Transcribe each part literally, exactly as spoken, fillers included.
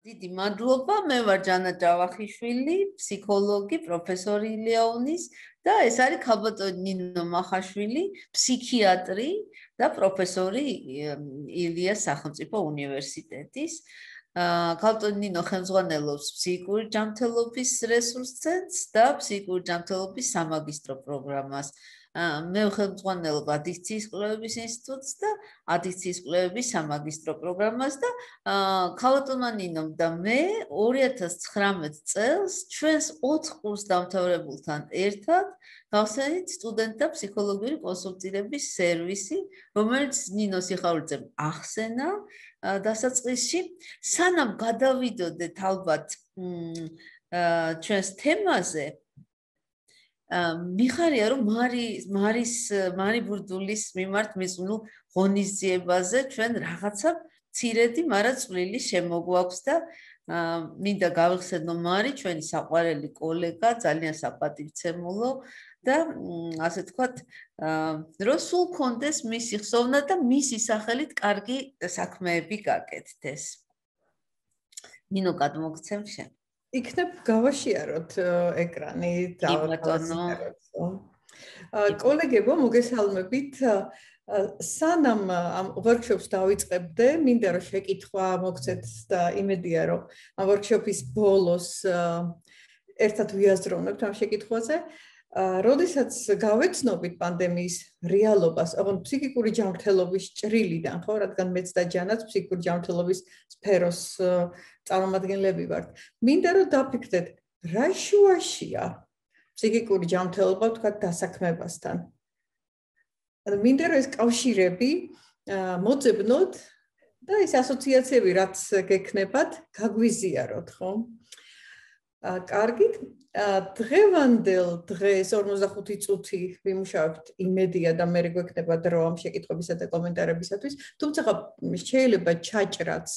დიდი მადლობა, მე ვარ ჯანა ჯავახიშვილი, ფსიქოლოგი, პროფესორი ლეონის და ეს არის ქალბატონი ნინო მახაშვილი, ფსიქიატრი და პროფესორი ილიას სახელმწიფო უნივერსიტეტის. ქალბატონი ნინო ხელმძღვანელობს ფსიქიკური ჯანმრთელობის რესურს ცენტრს და ფსიქიკური ჯანმრთელობის სამაგისტრო პროგრამას. მე ხელმძღვანელობ ადიქციის კვლევების ინსტიტუტს და ადიქციის კვლევების სამაგისტრო პროგრამას და ქალბატონმა ნინომ და მე ორი ათას ცხრამეტ წელს ჩვენს ოთხ კურს დამთავრებულთან ერთად გავხსენით სტუდენტთა ფსიქოლოგიური კონსულტირების სერვისი, რომელიც ნინოს სიხარულიძემ ახსენა დასაწყისში. სანამ გადავიდოდეთ ალბათ ჩვენს თემაზე, მიხარია რომ მარი მარის მარი ბურდულის მიმართ მისულ ღონისძიებაზე ჩვენ რაღაცა მცირედი, მაგრამ წვლილი შემოგვაქვს და მინდა გავიხსენო მარი, ჩვენი საყვარელი კოლეგა, ძალიან საპატივცემულო და ასე თქვათ, რომ სულ კონდეს მისი ხსოვნა და მისი სახელით კარგი საქმეები გაკეთდეს. ნინო, გადმოგცემ შენ. იქნებ გავაშიაროთ ეკრანი და კოლეგებო, მოგესალმებით. სანამ ამ ვორქშოპს დავიწყებდე, მინდა რომ შეკითხვა მოგცეთ და იმედია რომ ამ ვორქშოპის ბოლოს ერთად ვიაზროვნებთ ამ შეკითხვაზე. როდესაც გავეცნობით პანდემიის რეალობას, ოღონდ ფსიქიკური ჯანმრთელობის ჭრილიდან, ხო, რადგან მეც და ჯანაც ფსიქიკური ჯანმრთელობის სფეროს წარმომადგენლები ვართ. მინდა რომ დაფიქრდეთ, რა შუაშია ფსიქიკური ჯანმრთელობა თქვა დასაქმებასთან. მინდა რომ ეს კავშირები მოძებნოთ და ეს ასოციაციები რაც გექნებათ, გაგვიზიაროთ, ხო? კარგით. დღევანდელ დღეს ორმოცდახუთი წუთი ვიმუშავებთ იმედია და მე გვექნება დრო ამ შეკითხვებისა და კომენტარებისათვის. თუმცა შეიძლება ჩაჭრაც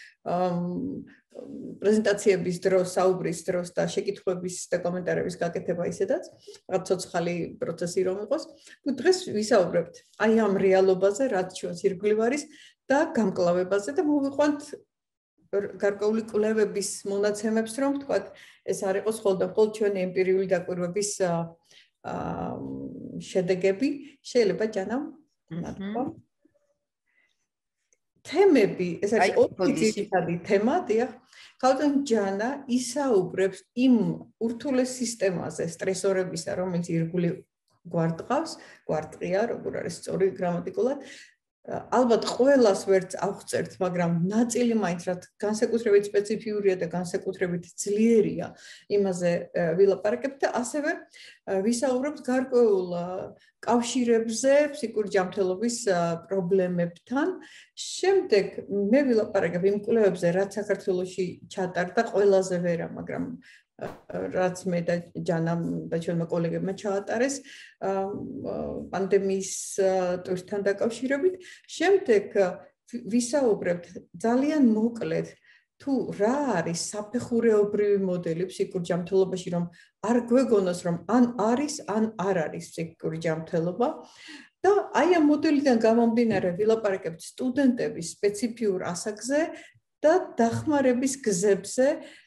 პრეზენტაციების დროს, საუბრის დროს და შეკითხვების და კომენტარების გაკეთება ისედაც, რაღაც ცოცხალი პროცესი რომ იყოს. დღეს ვისაუბრებთ აი ამ რეალობაზე, რაც ჩვენს ირგვლივ არის და გამკლავებაზე და მოვიყვანთ გარკვეული კვლევების მონაცემებს, რომ ვთქვათ, ეს არ იყოს მხოლოდ მხოლოდ ჩვენი ემპირიული დაკვირვების შედეგები. შეიძლება ჯანამ მადლობა. თემები, ეს არის ორი ძირითადი თემა, დიახ. ქალბატონი ჯანა ისაუბრებს იმ ურთულეს სისტემაზე, სტრესორებისა, რომელიც ირგვლივ გვარტყავს, გვარტყია, როგორ არის სწორი გრამატიკულად. ალბათ ყველას ვერც აღწერთ, მაგრამ ნაწილი მაინც რაც განსაკუთრებით სპეციფიურია და განსაკუთრებით ძლიერია, იმაზე ვილაპარაკებთ და ასევე ვისაუბრებთ გარკვეულ კავშირებზე ფსიქიკური ჯანმრთელობის პრობლემებთან. შემდეგ მე ვილაპარაკებ იმ კვლევებზე, რაც საქართველოში ჩატარდა ყველაზე ვერა, მაგრამ რაც მე და ჯანამ და ჩვენმა კოლეგებმა ჩაატარეს პანდემიის ტვირთთან დაკავშირებით. შემდეგ ვისაუბრებთ ძალიან მოკლედ თუ რა არის საფეხურეობრივი მოდელი ფსიქიკური ჯანმრთელობაში, რომ არ გვეგონოს, რომ ან არის, ან არ არის ფსიქიკური ჯანმრთელობა. და აი ამ მოდელიდან გამომდინარე ვილაპარაკებთ სტუდენტების სპეციფიურ ასაკზე და დახმარების გზებზე.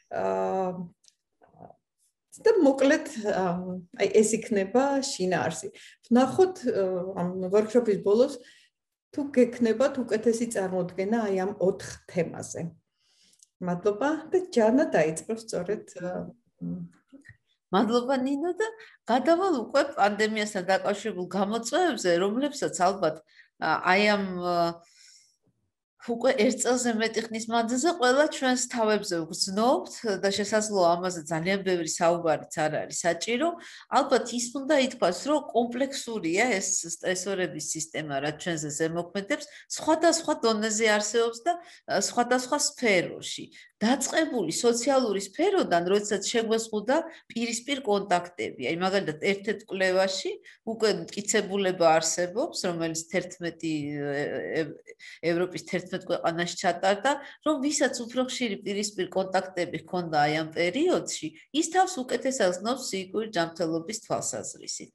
და მოკლედ აი ეს იქნება შინაარსი. ვნახოთ ამ ვორქშოპის ბოლოს თუ გექნებათ უკეთესი წარმოდგენა აი ამ ოთხ თემაზე. მადლობა და ჯანა დაიწყებს სწორედ. მადლობა ნინო და გადავალ უკვე პანდემიასთან დაკავშირებულ გამოწვევებზე, რომლებსაც ალბათ აი ამ უკვე ერთ წელზე მეტი ხნის მანძილზე ყველა ჩვენს თავებზე ვგრძნობთ და შესაძლოა ამაზე ძალიან ბევრი საუბარიც არ არის საჭირო. ალბათ ის უნდა ითქვას, რომ კომპლექსურია ეს სტრესორების სისტემა, რაც ჩვენზე ზემოქმედებს, სხვადასხვა დონეზე არსებობს და სხვადასხვა სფეროში. დაწყებული სოციალური სფეროდან, როდესაც შეგვეზღუდა პირისპირ კონტაქტები. აი მაგალითად, ერთ-ერთ კვლევაში უკვე მტკიცებულება არსებობს, რომელიც თერთმეტი ევროპის თერთმეტ ქვეყანაში ჩატარდა, რომ ვისაც უფრო ხშირი პირისპირ კონტაქტები ჰქონდა აი ამ პერიოდში, ის თავს უკეთესად გრძნობს ფსიქიკური ჯანმრთელობის თვალსაზრისით.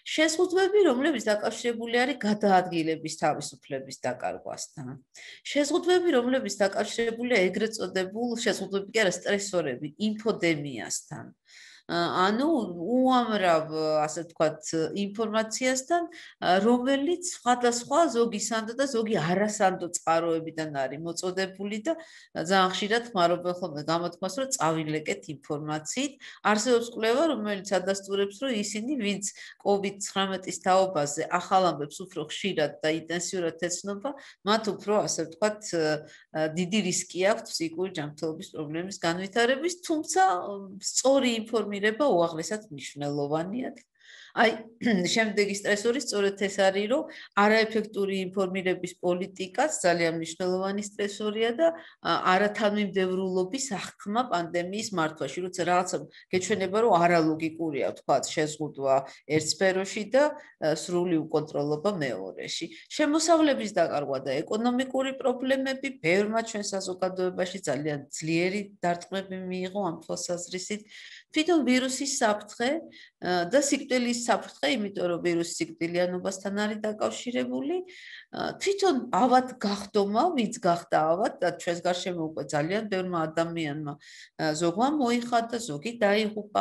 შეზღუდვები, რომლებიც დაკავშირებული არის გადაადგილების თავისუფლების დაკარგვასთან. შეზღუდვები, რომლებიც დაკავშირებულია ეგრეთ წოდებულ შეზღუდვები კი არა სტრესორები, ინფოდემიასთან. ანუ უამრავ, ასე ვთქვათ, ინფორმაციასთან, რომელიც სხვადასხვა ზოგი სანდო და ზოგი არასანდო წყაროებიდან არის მოწოდებული და ძალიან ხშირად ხმარობენ ხოლმე გამოთქმას, რომ წავილეკეთ ინფორმაციით. არსებობს კვლევა, რომელიც ადასტურებს, რომ ისინი, ვინც კოვიდ ცხრამეტის თაობაზე ახალ ამბებს უფრო ხშირად და ინტენსიურად ეცნობა, მათ უფრო, ასე ვთქვათ, დიდი რისკი აქვთ ფსიქიკური ჯანმრთელობის პრობლემის განვითარების, თუმცა სწორი ინფორმირება უაღრესად მნიშვნელოვანია. აი, შემდეგი სტრესორი სწორედ ეს არის, რომ არაეფექტური ინფორმირების პოლიტიკაც ძალიან მნიშვნელოვანი სტრესორია და არათანმიმდევრულობის აღქმა პანდემიის მართვაში, როცა რაღაცა გეჩვენება, რომ არალოგიკურია, ვთქვათ, შეზღუდვა ერთ სფეროში და სრული უკონტროლობა მეორეში. შემოსავლების დაკარგვა და ეკონომიკური პრობლემები ბევრმა ჩვენ საზოგადოებაში ძალიან ძლიერი დარტყმები მიიღო ამ თვალსაზრისით. თვითონ ვირუსის საფრთხე და სიკვდილის საფრთხე, იმიტომ რომ ვირუსი სიკვდილიანობასთან არის დაკავშირებული, თვითონ ავად გახდომა, ვინც გახდა ავად და ჩვენს გარშემო უკვე ძალიან ბევრმა ადამიანმა ზოგმა მოიხადა, ზოგი დაიღუპა,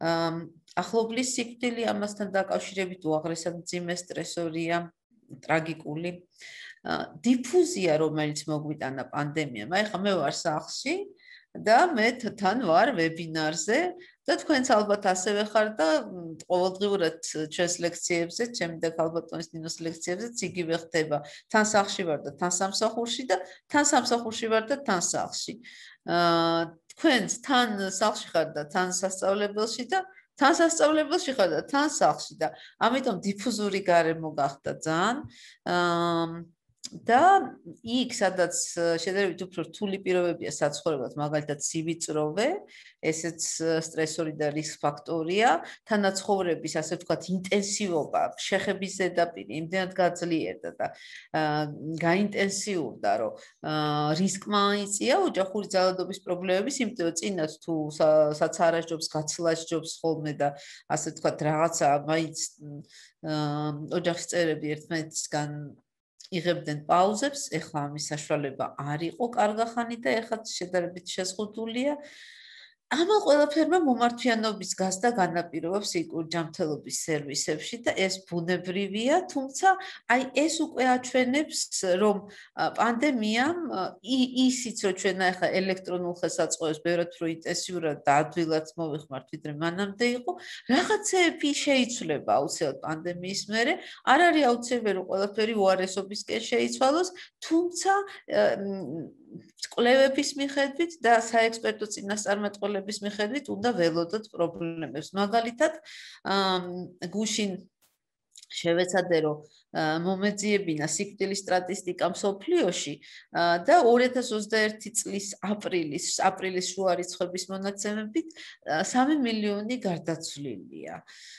ახლობლის სიკვდილი ამასთან დაკავშირებით უაღრესად მძიმე სტრესორია, ტრაგიკული. დიფუზია, რომელიც მოგვიტანა პანდემიამ, აი ხა მე ვარ სახლში და მე თან ვარ ვებინარზე და თქვენც ალბათ ასევე ხარ და ყოველდღიურად ჩვენს ლექციებზე, ჩემი და ქალბატონის ნინოს ლექციებზეც იგივე ხდება. თან სახლში ვარ და თან სამსახურში და თან სამსახურში ვარ და თან სახლში. აა თქვენც თან სახლში ხარ და თან სასწავლებელში და თან სასწავლებელში ხარ და თან სახლში და ამიტომ დიფუზური გარემო გახდა ძალიან. აა და იქ, სადაც შედარებით უფრო რთული პირობებია საცხოვრებლად, მაგალითად სივიწროვე, ესეც სტრესორი და რისკ ფაქტორია, თანაცხოვრების, ასე ვთქვათ, ინტენსივობა, შეხების ზედაპირი იმდენად გაძლიერდა და გაინტენსიურდა, რომ რისკმა იწია ოჯახური ძალადობის პრობლემების, იმიტომ რომ წინათ თუ საცარაჯობს, გაცლაჯობს ხოლმე და ასე ვთქვათ, რაღაცა მაინც ოჯახის წევრები ერთმანეთისგან იღებდნენ პაუზებს, ეხლა ამის საშუალება არ იყო კარგახანი და ეხლა შედარებით შეზღუდულია. ამან ყველაფერმა მომართვიანობის გაზრდა განაპირობა ფსიქიკური ჯანმრთელობის სერვისებში და ეს ბუნებრივია, თუმცა აი ეს უკვე აჩვენებს, რომ პანდემიამ ისიც რომ ჩვენ ახლა ელექტრონულ ხელსაწყოებს ბევრად უფრო ინტენსიურად და ადვილად მოვიხმართ, ვიდრე მანამდე იყო, რაღაცეები შეიცვლება აუცილებლად პანდემიის მერე, არ არის აუცილებელი რომ ყველაფერი უარესობისკენ შეიცვალოს, თუმცა კვლევების მიხედვით და საექსპერტო წინასწარმეტყველების მიხედვით უნდა ველოდოთ პრობლემებს. მაგალითად, გუშინ შევეცადე რომ მომეძიებინა სიკვდილის სტატისტიკა მსოფლიოში და ორი ათას ოცდაერთი წლის აპრილის აპრილის შუა რიცხვების მონაცემებით სამი მილიონი გარდაცვლილია.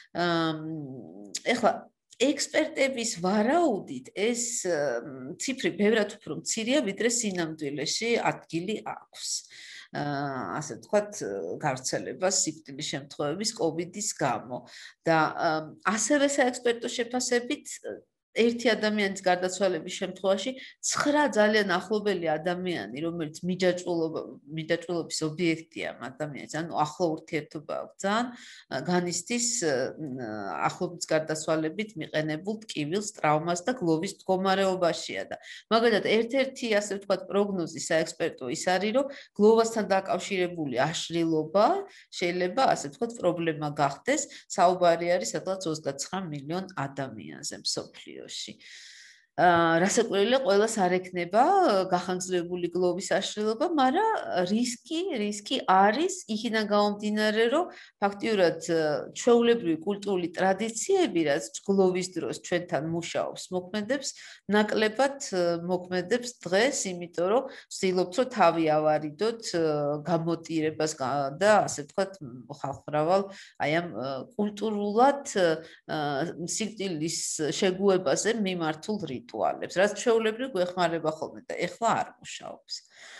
ეხლა ექსპერტების ვარაუდით ეს ციფრი ბევრად უფრო მცირეა, ვიდრე სინამდვილეში ადგილი აქვს. ასე ვთქვათ, გავრცელებას სიკვდილის შემთხვევების კოვიდის გამო და ასევე საექსპერტო შეფასებით ერთი ადამიანის გარდაცვალების შემთხვევაში ცხრა ძალიან ახლობელი ადამიანი, რომელიც მიჯაჭვულობის ობიექტია ამ ადამიანის, ანუ ახლო ურთიერთობა აქვს ძალიან, განიცდის ახლობის გარდაცვალებით მიყენებულ ტკივილს, ტრაუმას და გლოვის მდგომარეობაშია და მაგალითად ერთ-ერთი, ასე ვთქვათ, პროგნოზი საექსპერტო ის არის, რომ გლოვასთან დაკავშირებული აშლილობა შეიძლება, ასე ვთქვათ, პრობლემა გახდეს. საუბარი არის სადღაც ოცდაცხრა მილიონ ადამიანზე მსოფლიოში. რასაკვირველია, ყველას არ ექნება გახანგრძლივებული გლოვის აშლილობა, მაგრამ რისკი, რისკი არის იქიდან გამომდინარე, რომ ფაქტიურად ჩვეულებრივი კულტურული ტრადიციები, რაც გლოვის დროს ჩვენთან მუშაობს, მოქმედებს, ნაკლებად მოქმედებს დღეს, იმიტომ რომ ვცდილობთ, რომ თავი ავარიდოთ გამოტირებას და ასე ვთქვათ, ხალხმრავალ აი ამ კულტურულად სიკვდილის შეგუებაზე მიმართულ რიტუალებს, რაც ჩვეულებრივ გვეხმარება ხოლმე და ეხლა არ მუშაობს.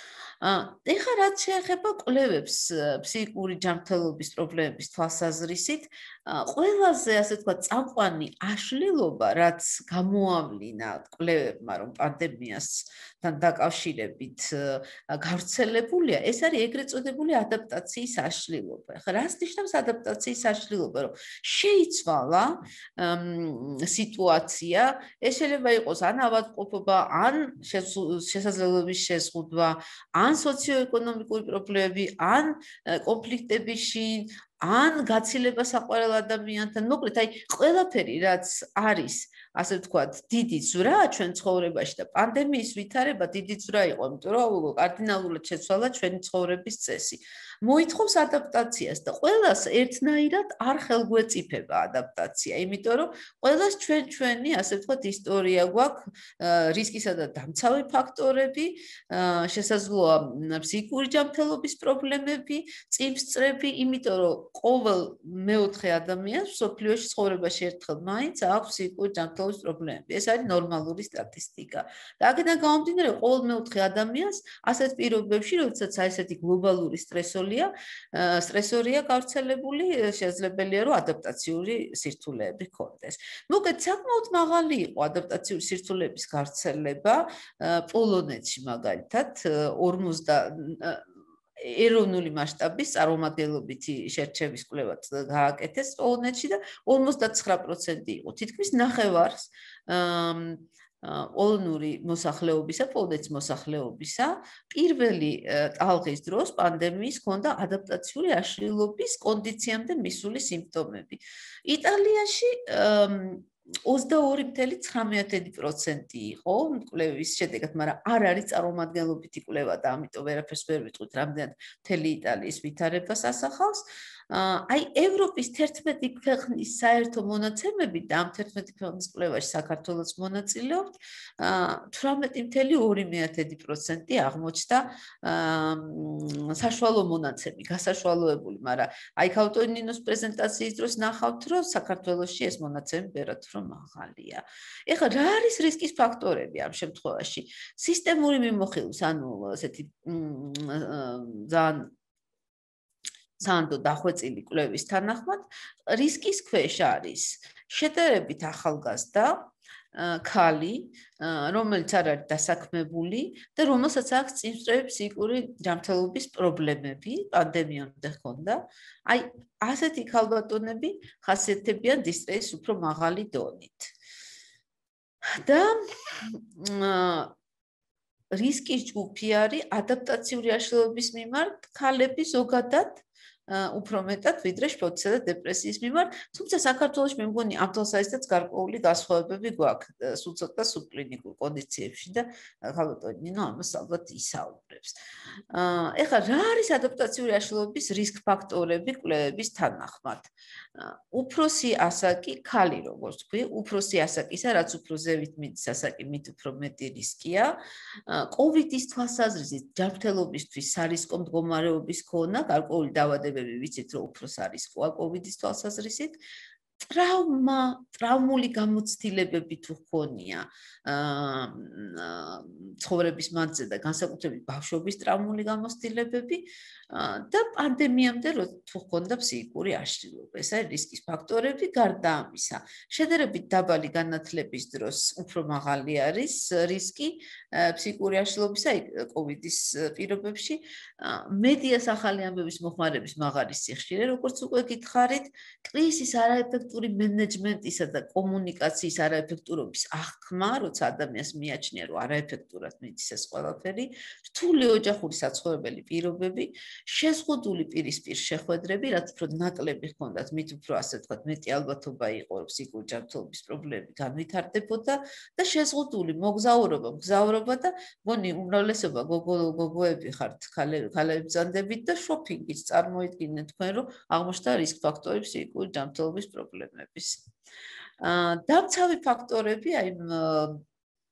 ეხლა რაც შეეხება კვლევებს ფსიქიკური ჯანმრთელობის პრობლემების თვალსაზრისით, ყველაზე ასე თქვა წამყვანი აშლილობა, რაც გამოავლინა კვლევებმა, რომ პანდემიასთან დაკავშირებით გავრცელებულია, ეს არის ეგრეთ წოდებული ადაპტაციის აშლილობა. ეხლა რას ნიშნავს ადაპტაციის აშლილობა, რომ შეიცვალა სიტუაცია, ეს შეიძლება იყოს ან ავადმყოფობა, ან შესაძლებლობის შეზღუდვა, ან სოციოეკონომიკური პრობლემები, ან კონფლიქტების შინ, ან გაცილება საყვარელ ადამიანთან. მოკლედ, აი, ყველაფერი, რაც არის, ასე ვთქვათ, დიდი ძვრა ჩვენ ცხოვრებაში და პანდემიის ვითარება დიდი ძვრა იყო, იმიტომ რომ კარდინალურად შეცვალა ჩვენი ცხოვრების წესი. მოითხოვს ადაპტაციას და ყველას ერთნაირად არ ხელგვეწიფება ადაპტაცია, იმიტომ რომ ყველას ჩვენ ჩვენი, ასე ვთქვათ, ისტორია გვაქვს, რისკისა და დამცავი ფაქტორები, შესაძლოა ფსიქიკური ჯანმრთელობის პრობლემები, წინსწრები, იმიტომ რომ ყოველ მეოთხე ადამიანს მსოფლიოში ცხოვრებაში ერთხელ მაინც აქვს ფსიქიკური ჯანმრთელობის პრობლემები. ეს არის ნორმალური სტატისტიკა. და აქედან გამომდინარე, ყოველ მეოთხე ადამიანს ასეთ პირობებში, როდესაც ესეთი გლობალური სტრესოლია, სტრესორია გავრცელებული, შესაძლებელია, რომ ადაპტაციური სირთულეები ჰქონდეს. მოკლედ, საკმაოდ მაღალი იყო ადაპტაციური სირთულეების გავრცელება პოლონეთში მაგალითად, ორმოცდა ეროვნული მასშტაბის წარმომადგენლობითი შერჩევის კვლევა გააკეთეს პოლონეთში და ორმოცდათცხრა პროცენტი იყო. თითქმის ნახევარს პოლონური მოსახლეობისა, პოლონეთის მოსახლეობისა პირველი ტალღის დროს პანდემიის ჰქონდა ადაპტაციური აშლილობის კონდიციამდე მისული სიმპტომები. იტალიაში ოცდაორი წუთი ცხრამეტი პროცენტი იყო კვლევის შედეგად, მაგრამ არ არის წარმომადგენლობითი კვლევა და ამიტომ ვერაფერს ვერ ვიტყვით, რამდენად მთელი იტალიის ვითარებას ასახავს. აი, ევროპის თერთმეტი ქვეყნის საერთო მონაცემები და ამ თერთმეტი ქვეყნის კვლევაში საქართველოს მონაწილეობთ, თვრამეტი წუთი ორი პროცენტი აღმოჩნდა საშუალო მონაცემი, გასაშუალოებული, მაგრამ აი ქავტონინოს პრეზენტაციის დროს ნახავთ, რომ საქართველოში ეს მონაცემი ბერად რომ მაღალია. ეხლა რა არის რისკის ფაქტორები ამ შემთხვევაში? სისტემური მიმოხილვის, ანუ ესეთი ძალიან სანდო დახვეწილი კვლევის თანახმად, რისკის ქვეშ არის შედარებით ახალგაზრდა ქალი, რომელიც არ არის დასაქმებული და რომელსაც აქვს წინსწრები ფსიქიკური ჯანმრთელობის პრობლემები, პანდემიამდე ჰქონდა. აი, ასეთი ქალბატონები ხასიათდებიან დისტრესის უფრო მაღალი დონით. და რისკის ჯგუფი არის ადაპტაციური აშლილობის მიმართ ქალები ზოგადად უფრო მეტად ვიდრე შფოთისა და დეპრესიის მიმართ, თუმცა საქართველოში მე მგონი ამ თვალსაზრისითაც გარკვეული განსხვავებები გვაქვს სულ ცოტა სუბკლინიკურ კონდიციებში და ქალბატონინო ამას ალბათ ისაუბრებს. ეხლა რა არის ადაპტაციური აშლილობის რისკ ფაქტორები კვლევების თანახმად? უფროსი ასაკი, ქალი როგორც თქვი, უფროსი ასაკისა, რაც უფრო ზევით მიდის ასაკი, მით უფრო მეტი რისკია. კოვიდის თვალსაზრისით ჯანმრთელობისთვის სარისკო მდგომარეობის ქონა, გარკვეული დაავადებები ვიცით, რომ უფრო სარისკოა კოვიდის თვალსაზრისით. ტრავმა, ტრავმული გამოცდილებები თუ ჰქონია ცხოვრების მანძილზე და განსაკუთრებით ბავშვობის ტრავმული გამოცდილებები და პანდემიამდე თუ ჰქონდა ფსიქიკური აშლილობა. ეს არის რისკის ფაქტორები, გარდა ამისა. შედარებით დაბალი განათლების დროს უფრო მაღალი არის რისკი ფსიქიკური აშლილობისა კოვიდის პირობებში. მედიას ახალი ამბების მოხმარების მაღალი სიხშირე, როგორც უკვე გითხარით, კრიზისის არაეფექტური მენეჯმენტისა და კომუნიკაციის არაეფექტურობის აღქმა, როცა ადამიანს მიაჩნია, რომ არაეფექტურად მიდის ეს ყველაფერი, რთული ოჯახური საცხოვრებელი პირობები, შეზღუდული პირისპირ შეხვედრები, რაც უფრო ნაკლები ჰქონდათ, მით უფრო ასე ვთქვათ, მეტი ალბათობა იყო, რომ ფსიქიკური ჯანმრთელობის პრობლემები განვითარდებოდა და შეზღუდული მოგზაურობა, მგზავრობა და მგონი უმრავლესობა გოგოები ხართ, ქალები ბრძანდებით და შოპინგიც წარმოიდგინეთ თქვენ, რომ აღმოჩნდა რისკ ფაქტორი ფსიქიკური ჯანმრთელობის პრობლემების. დამცავი ფაქტორები, აი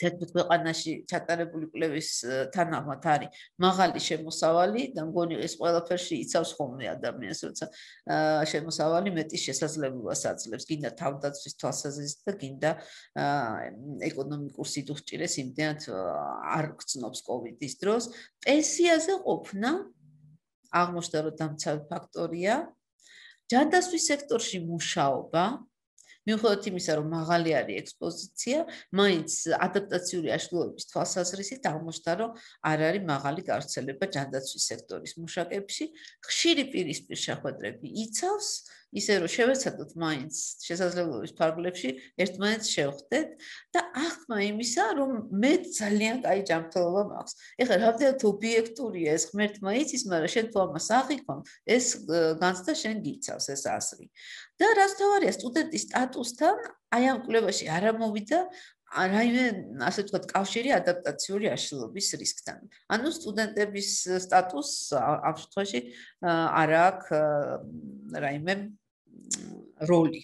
თერთმეტ ქვეყანაში ჩატარებული კვლევის თანახმად არის მაღალი შემოსავალი და მგონი ეს ყველაფერში იცავს ხოლმე ადამიანს, როცა შემოსავალი მეტის შესაძლებლობას აძლევს, გინდა თავდაცვის თვალსაზრისით და გინდა ეკონომიკურ სიდუხჭირეს იმდენად არ გრძნობს კოვიდის დროს. პენსიაზე ყოფნა აღმოჩნდა, რომ დამცავი ფაქტორია. ჯანდაცვის სექტორში მუშაობა, მიუხედავად იმისა, რომ მაღალი არის ექსპოზიცია, მაინც ადაპტაციური აშლილობის თვალსაზრისით აღმოჩნდა, რომ არ არის მაღალი გავრცელება ჯანდაცვის სექტორის მუშაკებში. ხშირი პირისპირ შეხვედრები იცავს, ისე რომ შევეცადოთ მაინც შესაძლებლობის ფარგლებში ერთმანეთს შევხვდეთ და აღქმა იმისა, რომ მე ძალიან კაი ჯანმრთელობა მაქვს. ეხლა რამდენად ობიექტურია ეს ღმერთმა იცის, მაგრამ შენ თუ ამას აღიქვამ, ეს განცდა შენ გიცავს ეს აზრი. და რაც თავარია სტუდენტის სტატუსთან, აი ამ კვლევაში არ ამოვიდა რაიმე, ასე ვთქვათ, კავშირი ადაპტაციური აშლილობის რისკთან. ანუ სტუდენტების სტატუსს ამ შემთხვევაში არ აქვს რაიმე როლი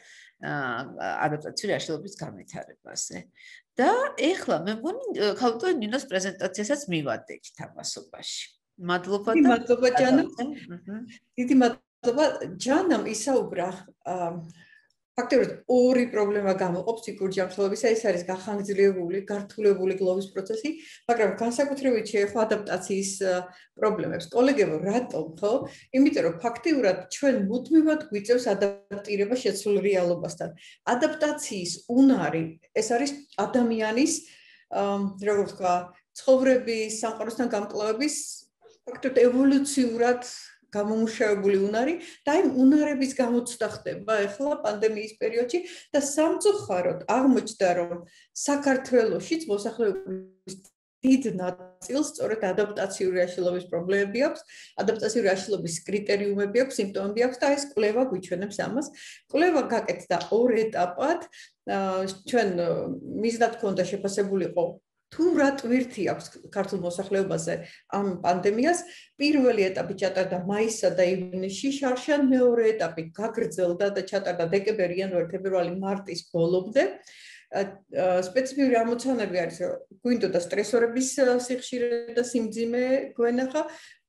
ადაპტაციური აშლილობის განვითარებაზე. და ეხლა მე მგონი ქალბატონ ნინოს პრეზენტაციასაც მივადექით ამასობაში. მადლობა და მადლობა ჯანა. დიდი მადლობა ჯანამ ისაუბრა ფაქტობრივად ორი პრობლემა გამოყოფს ფიგურ ჯანმრთელობისა, ეს არის გახანგრძლივებული, გართულებული გლოვის პროცესი, მაგრამ განსაკუთრებით შეეხო ადაპტაციის პრობლემებს. კოლეგებო, რატომ ხო? იმიტომ რომ ფაქტიურად ჩვენ მუდმივად გვიწევს ადაპტირება შეცვლილ რეალობასთან. ადაპტაციის უნარი, ეს არის ადამიანის, როგორ ვთქვა, ცხოვრების, სამყაროსთან გამკლავების ფაქტობრივად ევოლუციურად გამომუშავებული უნარი და იმ უნარების გამოცდა ხდება ახლა პანდემიის პერიოდში და სამწუხაროდ აღმოჩნდა, რომ საქართველოშიც მოსახლეობის დიდ ნაწილს სწორედ ადაპტაციური აშლილობის პრობლემები აქვს, ადაპტაციური აშლილობის კრიტერიუმები აქვს, სიმპტომები აქვს და ეს კვლევა გვიჩვენებს ამას. კვლევა გაკეთდა ორ ეტაპად, ჩვენ მიზნად ჰქონდა შეფასებულიყო თუ რა ტვირთი აქვს ქართულ მოსახლეობაზე ამ პანდემიას. პირველი ეტაპი ჩატარდა მაისსა და ივნისში შარშან, მეორე ეტაპი გაგრძელდა და ჩატარდა დეკემბერი, იანვარი, ფებრუარი, მარტის ბოლომდე. სპეციფიკური ამოცანები არის, რომ გვინდოდა სტრესორების სიხშირე და სიმძიმე გვენახა,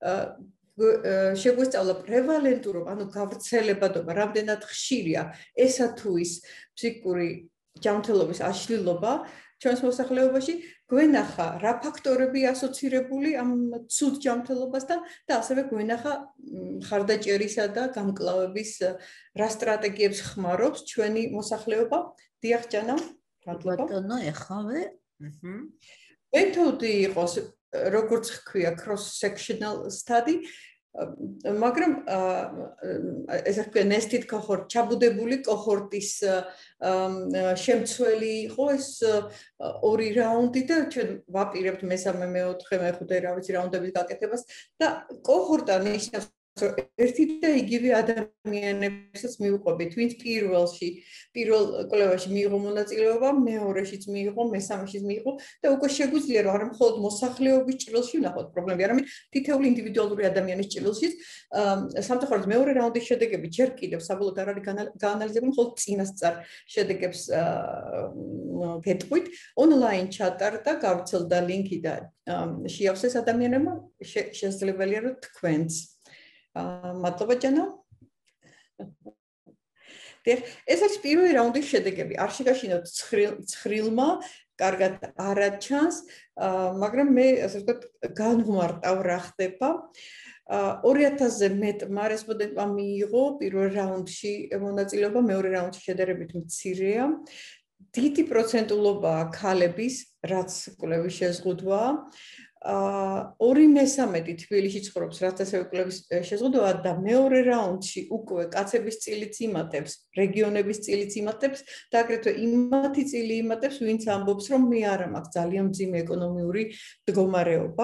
შეგვესწავლა პრევალენტურობა, ანუ გავრცელებადობა, რამდენად ხშირია ესა თუ ის ფსიქიკური ჯანმრთელობის აშლილობა ჩვენს მოსახლეობაში, გვენახა რა ფაქტორები ასოცირებული ამ ცუდ ჯანმრთელობასთან და ასევე გვენახა მხარდაჭერისა და გამკლავების რა სტრატეგიებს ხმარობს ჩვენი მოსახლეობა. დიახ ჯანა, მადლობა. ბატონო, ეხავე. მეთოდი იყოს, როგორც ჰქვია, cross sectional study, მაგრამ ესე ვთქვი, nested cohort, ჩაბუდებული კოჰორტის შემცველი იყო ეს ორი რაუნდი და ჩვენ ვაპირებთ მესამე, მეოთხე, მეხუთე რა ვიცი რაუნდების გაკეთებას და კოჰორტა ნიშნავს ერთი და იგივე ადამიანებსაც მივყვებით, ვინც პირველში, პირველ კვლევაში მიიღო მონაწილეობა, მეორეშიც მიიღო, მესამეშიც მიიღო და უკვე შეგვიძლია რომ არა მხოლოდ მოსახლეობის ჭრილში ვნახოთ პრობლემები, არამედ თითოეული ინდივიდუალური ადამიანის ჭრილშიც. სამწუხაროდ მეორე რაუნდის შედეგები ჯერ კიდევ საბოლოოდ არ არის გაანალიზებული, მხოლოდ წინასწარ შედეგებს გეტყვით. ონლაინ ჩატარდა, გავრცელდა ლინკი და შეავსეს ადამიანებმა, შესაძლებელია რომ თქვენც. მადლობა ჯანა. ეს არის პირველი რაუნდის შედეგები. არ შეგაშინოთ ცხრილმა, კარგად არ აჩანს, მაგრამ მე ასე ვთქვათ, განვმარტავ რა ხდება. ორი ათასზე მეტმა რესპონდენტმა მიიღო პირველ რაუნდში მონაწილეობა, მეორე რაუნდში შედარებით მცირეა. დიდი პროცენტულობაა ქალების, რაც კვლევის შეზღუდვაა. ორი მესამედი თბილისში ცხოვრობს, რაც ასევე კვლევის შეზღუდვაა და მეორე რაუნდში უკვე კაცების წილიც იმატებს, რეგიონების წილიც იმატებს და აგრეთვე იმათი წილი იმატებს, ვინც ამბობს, რომ მე არა მაქვს ძალიან მძიმე ეკონომიური მდგომარეობა.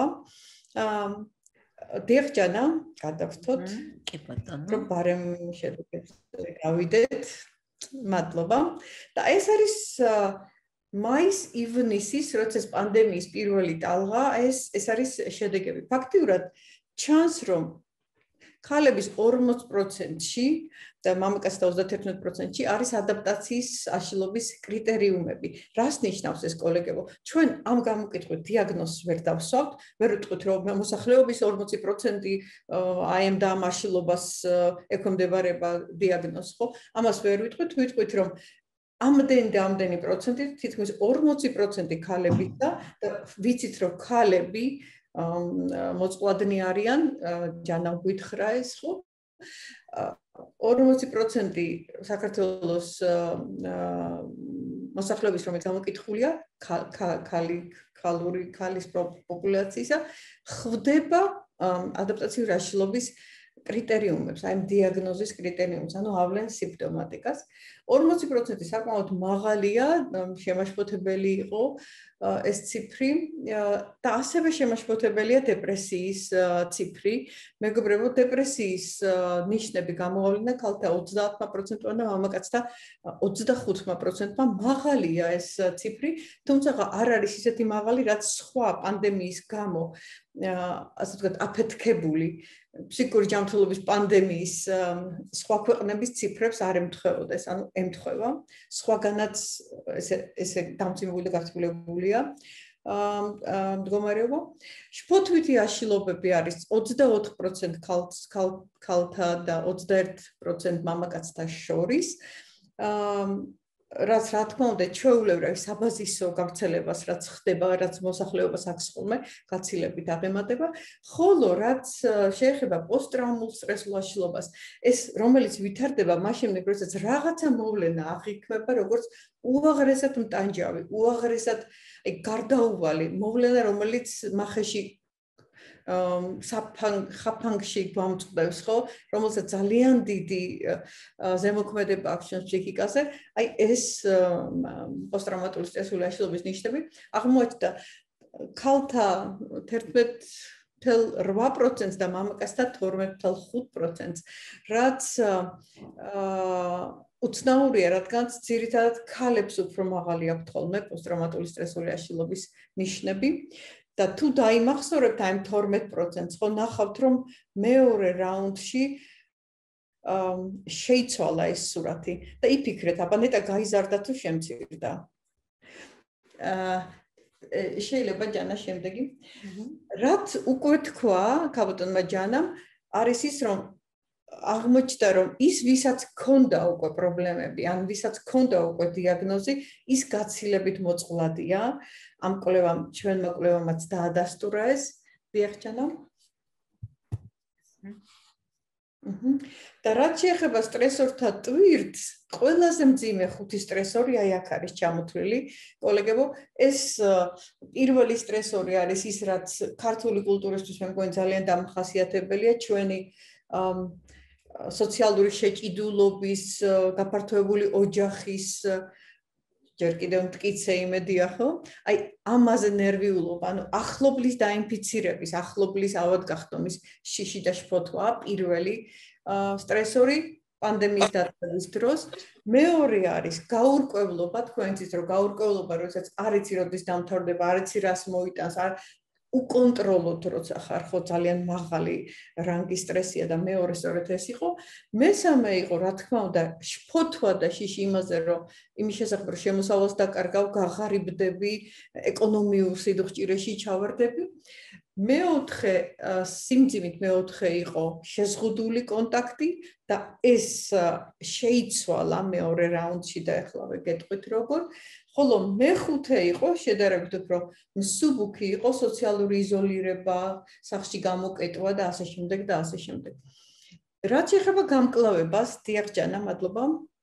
დიახ ჯანა, გადავთოთ. კი ბატონო. რომ ბარემ შედეგებს გავიდეთ. მადლობა. და ეს არის მაის ივნისის, როცა პანდემიის პირველი ტალღა, ეს ეს არის შედეგები. ფაქტიურად ჩანს, რომ ქალების ორმოც პროცენტში და მამაკაცთა ოცდაათი პროცენტი არის ადაპტაციის აშლობის კრიტერიუმები. რას ნიშნავს ეს კოლეგებო? ჩვენ ამ გამოკითხვით დიაგნოზს ვერ დავსვავთ, ვერ ვიტყვით რომ მოსახლეობის ორმოცი პროცენტი აი ამ და ამ აშლობას ექვემდებარება დიაგნოზს, ხო? ამას ვერ ვიტყვით, ვიტყვით რომ ამდენი და ამდენი პროცენტი, თითქმის ორმოცი პროცენტი ქალები და ვიცით რომ ქალები მოწყვლადნი არიან, ჯანა გვითხრა ეს, ხო? ორმოცი პროცენტი საქართველოს მოსახლეობის რომელიც გამოკითხულია ქალი ქალური ქალის პოპულაციისა ხვდება ადაპტაციური აშლობის კრიტერიუმებს, აი დიაგნოზის კრიტერიუმებს, ანუ ავლენ სიმპტომატიკას. ორმოცი პროცენტი საკმაოდ მაღალია, შემაშფოთებელი იყო ეს ციფრი და ასევე შემაშფოთებელია დეპრესიის ციფრი. მეგობრებო, დეპრესიის ნიშნები გამოვავლინა ქალთა ოცდაათ პროცენტმა და მამაკაცთა ოცდახუთ პროცენტმა. მაღალია ეს ციფრი, თუმცა არ არის ისეთი მაღალი, რაც სხვა პანდემიის გამო ასე ვთქვათ, აფეთქებული ფსიქიკური ჯანმრთელობის პანდემიის სხვა ქვეყნების ციფრებს არ ემთხვეოდეს, ანუ ემთხვევა. სხვაგანაც ესე ესე დამცინებული და გართულებულია მდგომარეობა. შფოთვითი აშლობები არის ოცდაოთხ პროცენტ ქალთა და ოცდაერთ პროცენტ მამაკაცთა შორის. რაც რა თქმა უნდა ჩვეულებრივ საბაზისო გავრცელებას რაც ხდება, რაც მოსახლეობას აქვს ხოლმე გაცილებით აღემატება, ხოლო რაც შეეხება პოსტტრაუმულ სტრესულ აშლობას, ეს რომელიც ვითარდება მას შემდეგ, როდესაც რაღაცა მოვლენა აღიქმება, როგორც უაღრესად მტანჯავი, უაღრესად აი გარდაუვალი მოვლენა, რომელიც მახეში საფანგში გვამწყდებს, ხო, რომელსაც ძალიან დიდი ზემოქმედება აქვს ჩვენს ფსიქიკაზე, აი ეს პოსტტრაუმატული სტრესული აშლობის ნიშნები აღმოაჩნდა ქალთა თერთმეტ ათი პროცენტს და მამაკაცთა თორმეტ ხუთ პროცენტს, რაც უცნაურია, რადგან ძირითადად ქალებს უფრო მაღალი აქვთ ხოლმე პოსტტრაუმატული სტრესული აშლობის ნიშნები. და თუ დაიმახსოვრებთ აი თორმეტ პროცენტს, ხო ნახავთ რომ მეორე რაუნდში შეიცვალა ეს სურათი და იფიქრეთ, აბა ნეტა გაიზარდა თუ შემცირდა. შეიძლება ჯანა შემდეგი. რაც უკვე თქვა ქაბოტონმა ჯანამ, არის ის რომ აღმოჩნდა რომ ის ვისაც ქონდა უკვე პრობლემები, ან ვისაც ქონდა უკვე დიაგნოზი, ის გაცილებით მოწყვლადია. ამ კვლევამ ჩვენმა კვლევამაც დაადასტურა ეს. დიახ ჯანა. და რაც შეეხება სტრესორთა ტვირთს, ყველაზე მძიმე ხუთი სტრესორი აი აქ არის ჩამოთვლილი. კოლეგებო, ეს პირველი სტრესორი არის ის, რაც ქართული კულტურისთვის მე მგონი ძალიან დამახასიათებელია, ჩვენი სოციალური შეჭიდულობის, გაფართოებული ოჯახის ჯერ კიდევ მტკიცე იმედია, ხო? აი ამაზე ნერვიულობა, ანუ ახლობლის დაინფიცირების, ახლობლის ავადგახდომის შიში და შფოთვა პირველი სტრესორი პანდემიის დაწესების დროს. მეორე არის გაურკვევლობა, თქვენ იცით რომ გაურკვევლობა, როდესაც არ იცი როდის დამთავრდება, არ იცი რას მოიტანს, არ უკონტროლოდ როცა ხარ, ხო ძალიან მაღალი რანგის სტრესია და მეორე სწორედ ეს იყო. მესამე იყო, რა თქმა უნდა, შფოთვა და შიში იმაზე, რომ იმის შესახებ რომ შემოსავალს დაკარგავ, გაღარიბდები, ეკონომიურ სიდუხჭირეში ჩავარდები. მეოთხე სიმძიმით მეოთხე იყო შეზღუდული კონტაქტი და ეს შეიცვალა მეორე რაუნდში და ახლავე გეტყვით როგორ. ხოლო მეხუთე იყო შედარებით უფრო მსუბუქი იყო სოციალური იზოლირება, სახლში გამოკეტვა და ასე შემდეგ და ასე შემდეგ. რაც ეხება გამკლავებას, დიახ ჯანა, მადლობა.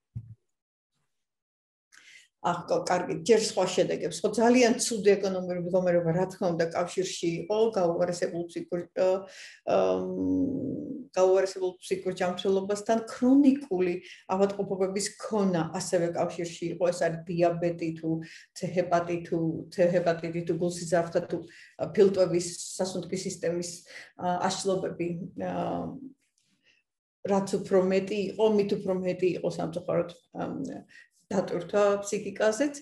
ახ, კარგი, ჯერ სხვა შედეგებს, ხო ძალიან ცუდი ეკონომიკური მდგომარეობა, რა თქმა უნდა, კავშირში იყო გაუარესებულ ფსიქურ გაუარესებულ ფსიქურ ჯანმრთელობასთან ქრონიკული ავადმყოფობების ქონა ასევე კავშირში იყო, ეს არის დიაბეტი თუ ცეჰეპატიტი თუ ცეჰეპატიტი თუ გულსიძარღვთა თუ ფილტვების სასუნთქის სისტემის აშლობები რაც უფრო მეტი იყო, მით უფრო მეტი იყო სამწუხაროდ დატვირთვა ფსიქიკაზეც.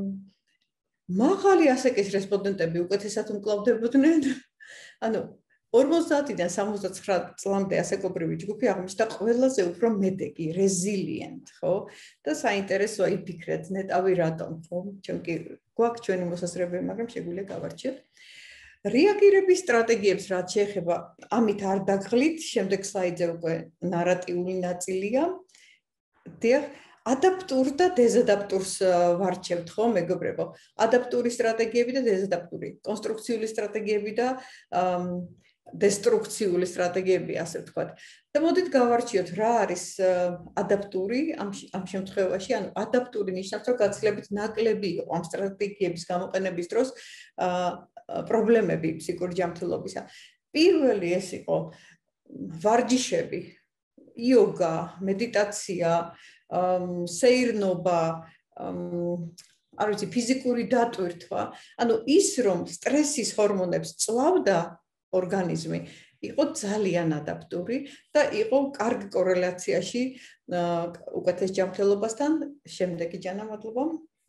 მაღალი ასაკის რესპონდენტები უკეთესად უმკლავდებოდნენ. ანუ ორმოცდაათიდან სამოცდაცხრა წლამდე ასაკობრივი ჯგუფი აღმოჩნდა ყველაზე უფრო მედეგი, resilient, ხო? და საინტერესოა იფიქრეთ, ნეტავი რატომ, ხო? ჩვენ კი გვაქვს ჩვენი მოსაზრებები, მაგრამ შეგვიძლია გავარჩიოთ. რეაგირების სტრატეგიებს რაც შეეხება, ამით არ დაგღლით, შემდეგ სლაიდზე უკვე ნარატიული ნაწილია. დიახ, ადაპტურ და დეზადაპტურს ვარჩევთ, ხო, მეგობრებო? ადაპტური სტრატეგიები და დეზადაპტური, კონსტრუქციული სტრატეგიები და დესტრუქციული სტრატეგიები, ასე ვთქვათ. და მოდით გავარჩიოთ, რა არის ადაპტური ამ ამ შემთხვევაში, ანუ ადაპტური ნიშნავს, რომ გაცილებით ნაკლები იყო ამ სტრატეგიების გამოყენების დროს პრობლემები ფსიქიკური ჯანმრთელობისა. პირველი ეს იყო ვარჯიშები, იოგა, მედიტაცია, სეირნობა, არ ვიცი, ფიზიკური დატვირთვა, ანუ ის რომ სტრესის ჰორმონებს წვავდა ორგანიზმი, იყო ძალიან ადაპტური და იყო კარგ კორელაციაში უკეთეს ჯანმრთელობასთან. შემდეგი ჯანა, მადლობა.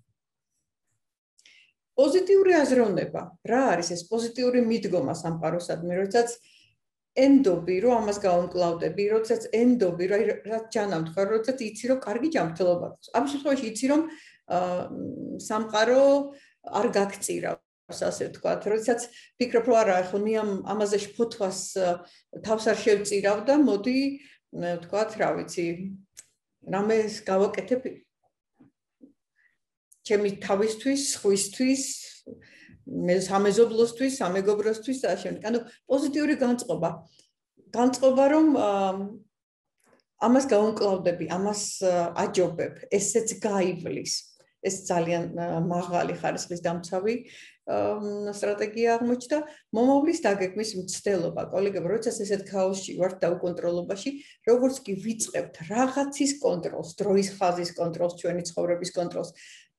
პოზიტიური აზროვნება. რა არის ეს პოზიტიური მიდგომა სამყაროსადმი, როდესაც ენდობი, რომ ამას გავუმკლავდები, როდესაც ენდობი, რა რაც ჯანა ვთქვა, როდესაც იცი, რომ კარგი ჯანმრთელობა აქვს. ამ შემთხვევაში იცი, რომ სამყარო არ გაგწირავს, ასე ვთქვათ. როდესაც ფიქრობ, რომ არა, ხო მე ამაზე შფოთვას თავს არ შევწირავ და მოდი, ვთქვათ, რა ვიცი, რამეს გავაკეთებ ჩემი თავისთვის, სხვისთვის, მე სამეზობლოსთვის, სამეგობროსთვის და ასე. ანუ პოზიტიური განწყობა. განწყობა, რომ ამას გავუმკლავდები, ამას აჯობებ, ესეც გაივლის. ეს ძალიან მაღალი ხარისხის დამცავი სტრატეგია აღმოჩნდა. მომავლის დაგეგმვის მცდელობა. კოლეგებო, როდესაც ესეთ ქაოსში ვართ და უკონტროლობაში, როგორც კი ვიწყებთ რაღაცის კონტროლს, დროის ხაზის კონტროლს, ჩვენი ცხოვრების კონტროლს,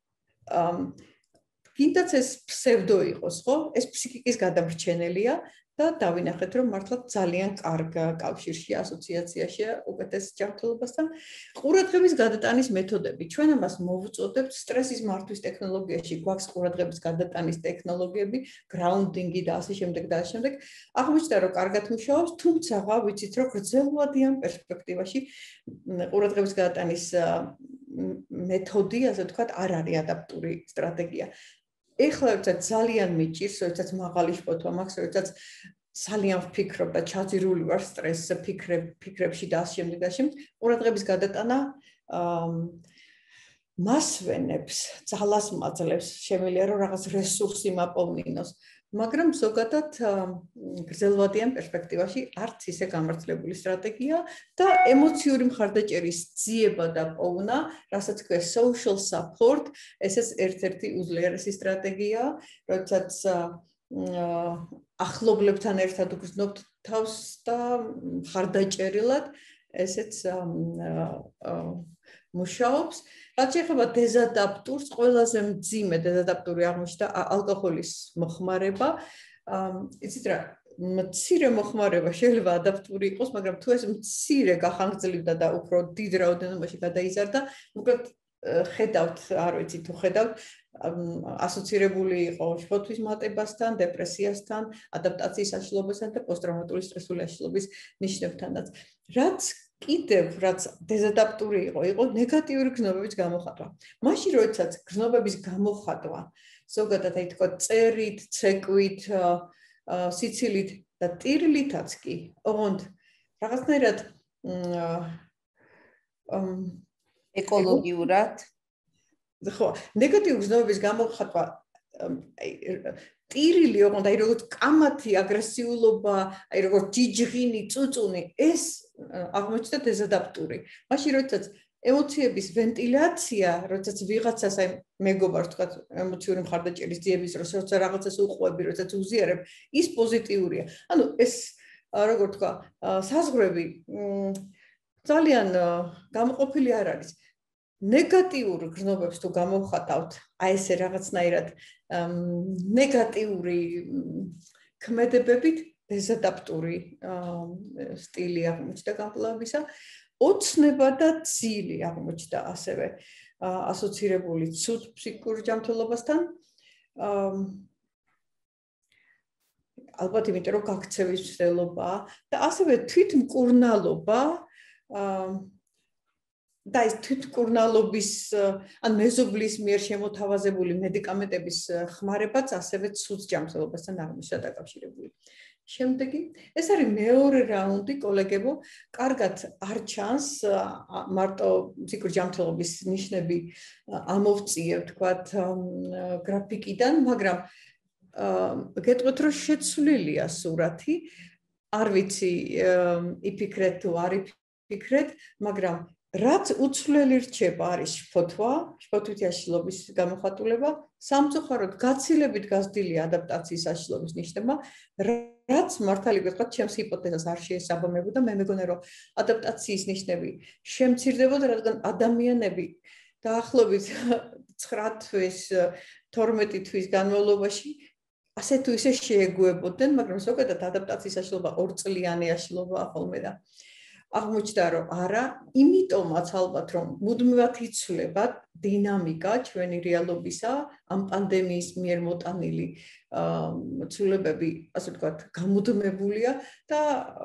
კიდაც ეს ფსევდო იყოს, ხო? ეს ფსიქიკის გადამრჩენელია და დავინახეთ, რომ მართლა ძალიან კარგ კავშირში, ასოციაციაშია უკეთეს ჯანმრთელობასთან. ყურადღების გადატანის მეთოდები. ჩვენ ამას მოვუწოდებთ სტრესის მართვის ტექნოლოგიაში, გვაქვს ყურადღების გადატანის ტექნოლოგიები, გრაუნდინგი და ასე შემდეგ და ასე შემდეგ. აღმოჩნდა, რომ კარგად მუშაობს, თუმცა ვიცით, რომ გრძელვადიან პერსპექტივაში ყურადღების გადატანის მეთოდი, ასე ვთქვათ, არ არის ადაპტური სტრატეგია. ეხლა როდესაც ძალიან მიჭირს, როდესაც მაღალი შფოთვა მაქვს, როდესაც ძალიან ვფიქრობ და ჩაძირული ვარ სტრესს, ფიქრებ, ფიქრებში და ასე შემდეგ და ასე შემდეგ, ყურადღების გადატანა მასვენებს, ძალას მაძლევს, შემიძლია რომ რაღაც რესურსი მაპოვნინოს, მაგრამ ზოგადად გრძელვადიან პერსპექტივაში არც ისე გამართლებული სტრატეგია და ემოციური მხარდაჭერის ძიება და პოვნა, რასაც ქვია social support, ესეც ერთ-ერთი უძლიერესი სტრატეგია, როდესაც ახლობლებთან ერთად უგრძნობთ თავს და მხარდაჭერილად, ესეც მუშაობს. რაც შეეხება დეზადაპტურს, ყველაზე მძიმე დეზადაპტური აღმოჩნდა ალკოჰოლის მოხმარება. იცით რა, მცირე მოხმარება შეიძლება ადაპტური იყოს, მაგრამ თუ ეს მცირე გახანგრძლივდა და უფრო დიდ რაოდენობაში გადაიზარდა, მოკლედ ხედავთ, არ ვიცი თუ ხედავთ, ასოცირებული იყო შფოთვის მატებასთან, დეპრესიასთან, ადაპტაციის აშლილობასთან და პოსტტრავმატული სტრესული აშლილობის ნიშნებთანაც. რაც კიდევ რაც დეზადაპტური იყო, იყო ნეგატიური გრძნობების გამოხატვა. მაშინ როდესაც გრძნობების გამოხატვა, ზოგადად აი თქვა წერით, ცეკვით, სიცილით და ტირილითაც კი, ოღონდ რაღაცნაირად ეკოლოგიურად, ხო, ნეგატიური გრძნობების გამოხატვა ტირილი, ოღონდ აი როგორც კამათი, აგრესიულობა, აი როგორც ჯიჯღინი, წუწუნი, ეს აღმოჩნდა დეზადაპტური. მაშინ როდესაც ემოციების ვენტილაცია, როდესაც ვიღაცას აი მეგობარს თქვა ემოციური მხარდაჭერის ძიების დროს, როცა რაღაცას უყვები, როდესაც უზიარებ, ის პოზიტიურია. ანუ ეს როგორ თქვა, საზღვრები ძალიან გამოყოფილი არ არის. ნეგატიურ გრძნობებს თუ გამოვხატავთ, აი ესე რაღაცნაირად ნეგატიური ქმედებებით დეზადაპტური სტილი აღმოჩნდა გამკლავებისა, ოცნება და ძილი აღმოჩნდა ასევე ასოცირებული ცუდ ფსიქიკურ ჯანმრთელობასთან. ალბათ იმიტომ რომ გაქცევის მცდელობაა და ასევე თვითმკურნალობა და ეს თვითმკურნალობის ან მეზობლის მიერ შემოთავაზებული მედიკამენტების ხმარებაც ასევე ცუდ ჯანმრთელობასთან აღმოჩნდა დაკავშირებული. შემდეგი, ეს არის მეორე რაუნდი, კოლეგებო, კარგად არ ჩანს მარტო ფსიქიკური ჯანმრთელობის ნიშნები ამოვწიებ, თქვათ, გრაფიკიდან, მაგრამ გეტყვით, რომ შეცვლილია სურათი, არ ვიცი იფიქრეთ თუ არ იფიქრეთ, მაგრამ რაც უცვლელი რჩება არის შფოთვა, შფოთვითი აშლილობის გამოხატულება, სამწუხაროდ გაცილებით გაზრდილია ადაპტაციის აშლილობის ნიშნება, რაც მართალი გითხრათ, ჩემს ჰიპოთეზას არ შეესაბამებოდა, მე მეგონა რომ ადაპტაციის ნიშნები შემცირდებოდა, რადგან ადამიანები დაახლოებით ცხრა თვის, თორმეტი თვის განმავლობაში ასე თუ ისე შეეგუებოდნენ, მაგრამ ზოგადად ადაპტაციის აშლილობა ორწლიანი აშლილობაა ხოლმე და აღმოჩნდა რომ არა, იმიტომაც ალბათ რომ მუდმივად იცვლება დინამიკა ჩვენი რეალობისა, ამ პანდემიის მიერ მოტანილი ცვლილებები, ასე ვთქვათ, გამუდმებულია და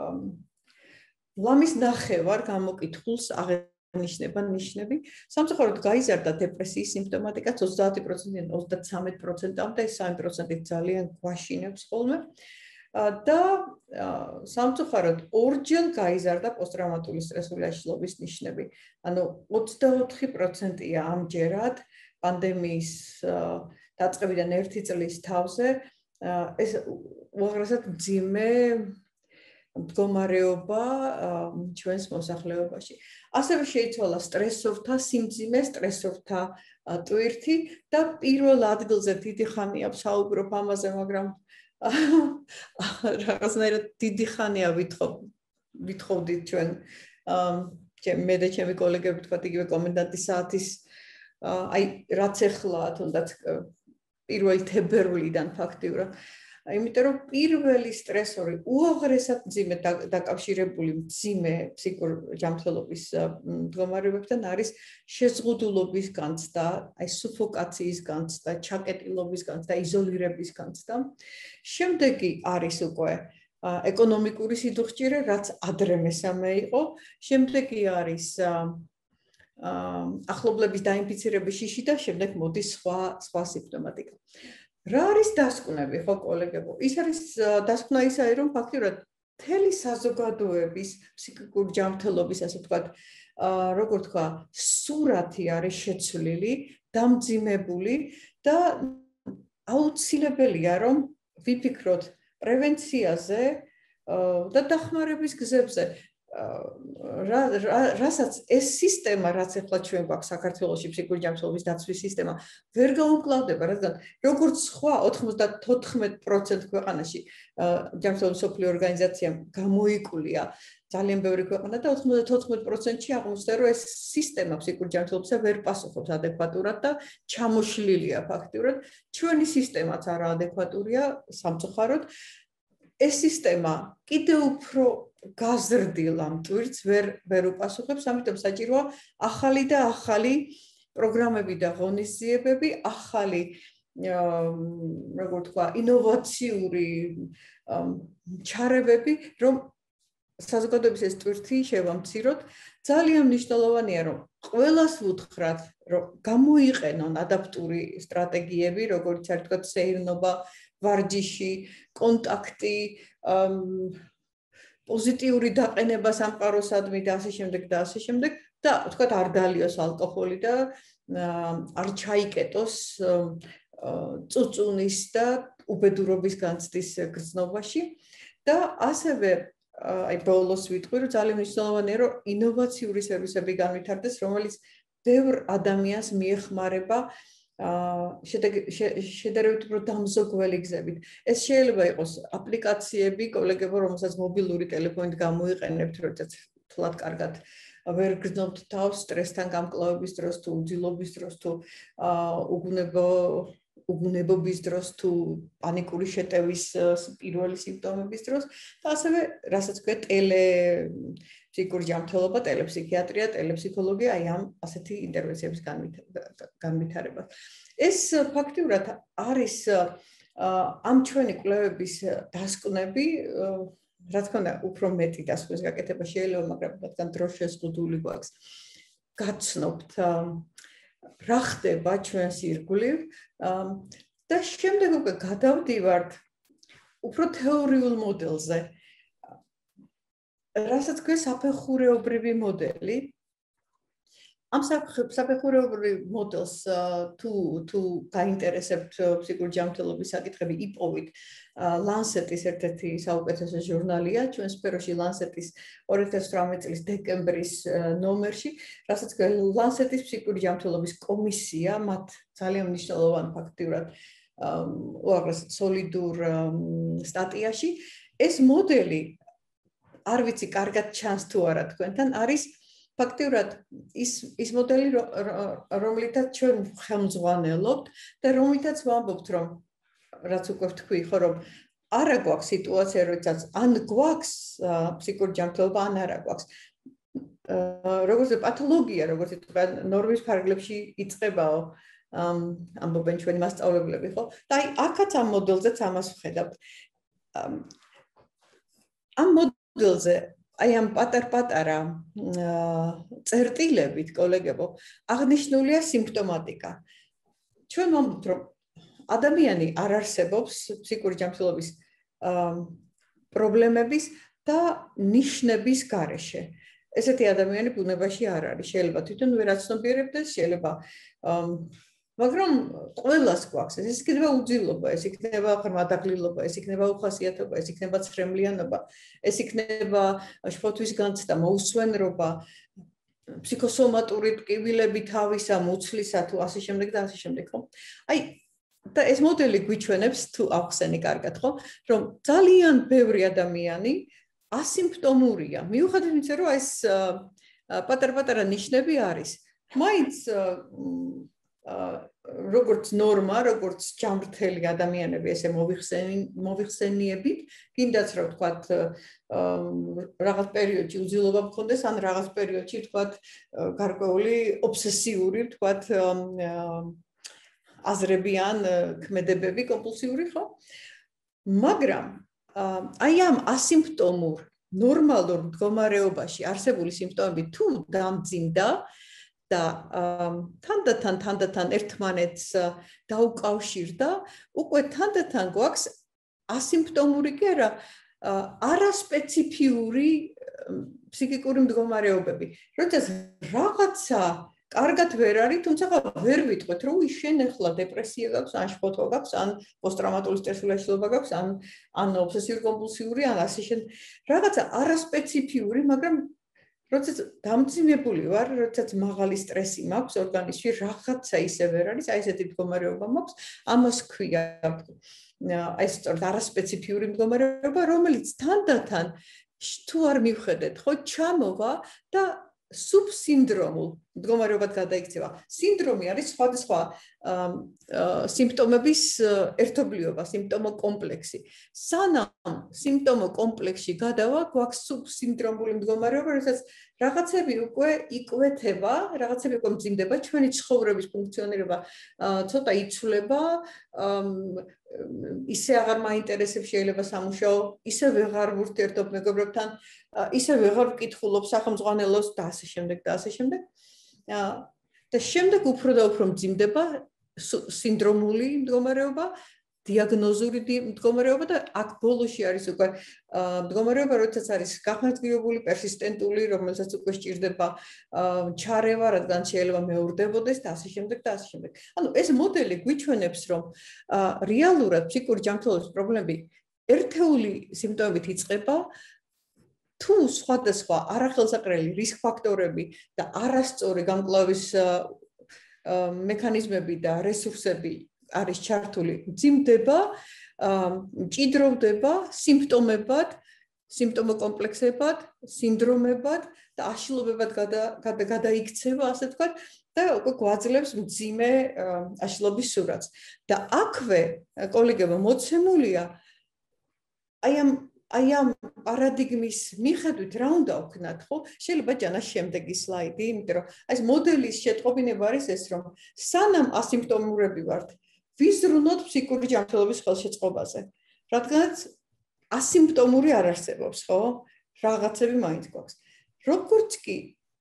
ლამის ნახევარ გამოკითხულს აღენიშნება ნიშნები. სამწუხაროდ გაიზარდა დეპრესიის სიმპტომატიკაც ოცდაათი პროცენტიდან ოცდაცამეტ პროცენტამდე, სამი პროცენტი ძალიან გვაშინებს ხოლმე. და სამწუხაროდ ორჯერ გაიზარდა პოსტტრავმატული სტრესული აშლილობის ნიშნები. ანუ ოცდაოთხი პროცენტია ამჯერად პანდემიის დაწყებიდან ერთი წლის თავზე ეს უაღრესად მძიმე მდგომარეობა ჩვენს მოსახლეობაში. ასევე შეიცვალა სტრესორთა სიმძიმე, სტრესორთა ტვირთი და პირველ ადგილზე დიდი ხანია ვსაუბრობ ამაზე, მაგრამ რაღაცნაირად დიდი ხანია ვითხოვ ვითხოვდით ჩვენ მე და ჩემი კოლეგები თქვათ იგივე კომენდანტის საათის აი რაც ეხლა თუნდაც პირველი თებერვლიდან ფაქტიურად იმიტომ რომ პირველი სტრესორი უაღრესად მძიმე დაკავშირებული მძიმე ფსიქიკური ჯანმრთელობის მდგომარეობებთან არის შეზღუდულობის განცდა, აი სუფოკაციის განცდა, ჩაკეტილობის განცდა, იზოლირების განცდა. შემდეგი არის უკვე ეკონომიკური სიდუხჭირე, რაც ადრე მესამე იყო. შემდეგი არის ახლობლების დაინფიცირების შიში და შემდეგ მოდის სხვა სხვა სიმპტომატიკა. რა არის დასკვნები, ხო კოლეგებო? ის არის დასკვნა ისაა, რომ ფაქტიურად მთელი საზოგადოების ფსიქიკური ჯანმრთელობის, ასე ვთქვათ, როგორ თქვა, სურათი არის შეცვლილი, დამძიმებული და აუცილებელია, რომ ვიფიქროთ პრევენციაზე და დახმარების გზებზე. რასაც ეს სისტემა, რაც ახლა ჩვენ გვაქვს საქართველოში ფსიქიკური ჯანმრთელობის დაცვის სისტემა, ვერ გაუმკლავდება, რადგან როგორც სხვა ოცდათოთხმეტ პროცენტ ქვეყანაში ჯანმრთელობის მსოფლიო ორგანიზაციამ გამოიკვლია ძალიან ბევრი ქვეყანა და ოცდათოთხმეტ პროცენტში აღმოჩნდა, რომ ეს სისტემა ფსიქიკური ჯანმრთელობისა ვერ პასუხობს ადეკვატურად და ჩამოშლილია ფაქტიურად. ჩვენი სისტემაც არაადეკვატურია, სამწუხაროდ. ეს სისტემა კიდევ უფრო გაზრდილ ამ ტვირთს ვერ ვერ უპასუხებს, ამიტომ საჭიროა ახალი და ახალი პროგრამები და ღონისძიებები, ახალი როგორ თქვა, ინოვაციური ჩარევები, რომ საზოგადოების ეს ტვირთი შევამციროთ. ძალიან მნიშვნელოვანია, რომ ყველას ვუთხრათ, რომ გამოიყენონ ადაპტური სტრატეგიები, როგორც არის თქვა, სეირნობა, ვარჯიში, კონტაქტი, პოზიტიური დაყენება სამყაროსადმი და ასე შემდეგ და ასე შემდეგ და თქვათ არ დალიოს ალკოჰოლი და არ ჩაიკეტოს წუწუნის და უბედურობის განცდის გრძნობაში და ასევე აი ბოლოს ვიტყვი რომ ძალიან მნიშვნელოვანია რომ ინოვაციური სერვისები განვითარდეს რომელიც ბევრ ადამიანს მიეხმარება შედარებით უფრო დამზოგველი გზებით. ეს შეიძლება იყოს აპლიკაციები, კოლეგებო, რომელსაც მობილური ტელეფონით გამოიყენებთ, როდესაც თლად კარგად ვერ გრძნობთ თავს სტრესთან გამკლავების დროს თუ უძილობის დროს თუ უგუნებო უგუნებობის დროს თუ პანიკური შეტევის პირველი სიმპტომების დროს და ასევე რასაც ქვია ტელე ფსიქიკური ჯანმრთელობა, ტელეფსიქიატრია, ტელეფსიქოლოგია, აი ამ ასეთი ინტერვენციების განვითარება. ეს ფაქტიურად არის ამ ჩვენი კვლევების დასკვნები, რა თქმა უნდა, უფრო მეტი დასკვნის გაკეთება შეიძლება, მაგრამ რადგან დრო შეზღუდული გვაქვს, გაცნობთ რა ხდება ჩვენს ირგვლივ და შემდეგ უკვე გადავდივართ უფრო თეორიულ მოდელზე. რასაც ქვია საფეხურეობრივი მოდელი. ამ საფეხურეობრივ მოდელს თუ თუ გაინტერესებთ ფსიქიკური ჯანმრთელობის საკითხები, იპოვით Lancet-ის ერთ-ერთი საუკეთესო ჟურნალია ჩვენ სფეროში Lancet-ის ორი ათას ოცდაოთხ წლის დეკემბრის ნომერში, რასაც Lancet-ის ფსიქიკური ჯანმრთელობის კომისია მათ ძალიან მნიშვნელოვან ფაქტიურად უაღრეს სოლიდურ სტატიაში ეს მოდელი არ ვიცი კარგად ჩანს თუ არა თქვენთან არის ფაქტიურად ის ის მოდელი რომლითაც ჩვენ ხელმძღვანელობთ და რომლითაც ვამბობთ რომ რაც უკვე ვთქვი ხო რომ არა გვაქვს სიტუაცია როდესაც ან გვაქვს ფსიქიკური ჯანმრთელობა ან არა გვაქვს როგორც პათოლოგია როგორც თქვა ნორმის ფარგლებში იწყებაო ამბობენ ჩვენი მასწავლებლები ხო და აი აქაც ამ მოდელზეც ამას ვხედავთ ამ მოდელზე აი ამ პატარ-პატარა წერტილებით კოლეგებო აღნიშნულია სიმპტომატიკა ჩვენ ვამბობთ რომ ადამიანი არ არსებობს ფსიქიკური ჯანმრთელობის პრობლემების და ნიშნების გარეშე ესეთი ადამიანი ბუნებაში არ არის შეიძლება თვითონ ვერ აცნობიერებდეს შეიძლება მაგრამ ყველას გვაქვს ეს იქნება უძილობა ეს იქნება ღრმადაღლილობა ეს იქნება უხასიათობა ეს იქნება ცრემლიანობა ეს იქნება შფოთვის განცდა მოუსვენრობა ფსიქოსომატური ტკივილები თავისა მუცლისა თუ ასე შემდეგ და ასე შემდეგ ხო აი და ეს მოდელი გვიჩვენებს თუ ახსენი კარგად ხო რომ ძალიან ბევრი ადამიანი ასიმპტომურია მიუხედავად იმისა რომ ეს პატარ-პატარა ნიშნები არის მაინც როგორც ნორმა, როგორც ჯანმრთელი ადამიანები ესე მოვიხსენიებით, კიდაც რა ვთქვათ, რაღაც პერიოდში უძილობა მქონდეს, ან რაღაც პერიოდში ვთქვათ, გარკვეული ობსესიური, ვთქვათ, აზრები ან ქმედებები კომპულსიური, ხო? მაგრამ აი ამ ასიმპტომურ, ნორმალურ მდგომარეობაში არსებული სიმპტომები თუ დამძიმდა და თანდათან თანდათან ერთმანეთს დაუკავშირდა, უკვე თანდათან გვაქვს ასიმპტომური კი არა, არასპეციფიური ფსიქიკური მდგომარეობები. როდესაც რაღაცა კარგად ვერ არის, თუმცა ვერ ვიტყვეთ, რომ ის შენ ახლა დეპრესია გაქვს, ან შფოთვა გაქვს, ან პოსტტრაუმატული სტრესული აშლილობა გაქვს, ან ან ობსესიური კომპულსიური, ან ასე შენ რაღაცა არასპეციფიური, მაგრამ როდესაც დამძიმებული ვარ, როდესაც მაღალი სტრესი მაქვს ორგანიზმში, რაღაცა ისე ვერ არის, აი ესეთი მდგომარეობა მაქვს, ამას ქვია აი ეს სწორედ არასპეციფიური მდგომარეობა, რომელიც თანდათან თუ არ მივხედეთ, ხო, ჩამოვა და სუბსინდრომულ მდგომარეობად გადაიქცევა. სინდრომი არის სხვადასხვა სიმპტომების ერთობლიობა, სიმპტომო-კომპლექსი. სანამ სიმპტომო-კომპლექსში გადავა, გვაქვს სუბსინდრომული მდგომარეობა, როდესაც რაღაცები უკვე იკვეთება, რაღაცები უკვე მძიმდება, ჩვენი ცხოვრების ფუნქციონირება ცოტა იცვლება, ისე აღარ მაინტერესებს შეიძლება სამუშაო, ისე ვეღარ ვურთიერთობ მეგობრებთან, ისე ვეღარ ვკითხულობ სახელმძღვანელოს და ასე შემდეგ და ასე შემდეგ. და შემდეგ უფრო და უფრო მძიმდება სინდრომული მდგომარეობა, დიაგნოზური მდგომარეობა და აქ ბოლოში არის უკვე მდგომარეობა, როდესაც არის გახმარჯგებული, პერსისტენტული, რომელსაც უკვე სჭირდება ჩარევა, რადგან შეიძლება მეორდებოდეს და ასე შემდეგ და ასე შემდეგ. ანუ ეს მოდელი გვიჩვენებს, რომ რეალურად ფსიქიკური ჯანმრთელობის პრობლემები ერთეული სიმპტომებით იწყება თუ სხვადასხვა არახელსაყრელი რისკ ფაქტორები და არასწორი გამკლავის მექანიზმები და რესურსები არის ჩართული, მძიმდება, მჭიდროვდება სიმპტომებად, სიმპტომო-კომპლექსებად, სინდრომებად და აშლილობებად გადაიქცევა, ასე ვთქვათ, და უკვე გვაძლევს მძიმე აშლილობის სურათს. და აქვე, კოლეგებო, მოცემულია აი ამ აი ამ პარადიგმის მიხედვით რა უნდა ვქნათ, ხო? შეიძლება ჯანას შემდეგი სლაიდი, იმიტომ რომ აი ეს მოდელის შეტყობინება არის ეს, რომ სანამ ასიმპტომურები ვართ, ვიზრუნოთ ფსიქიკური ჯანმრთელობის ხელშეწყობაზე. რადგანაც ასიმპტომური არ არსებობს, ხო? რაღაცები მაინც გვაქვს. როგორც კი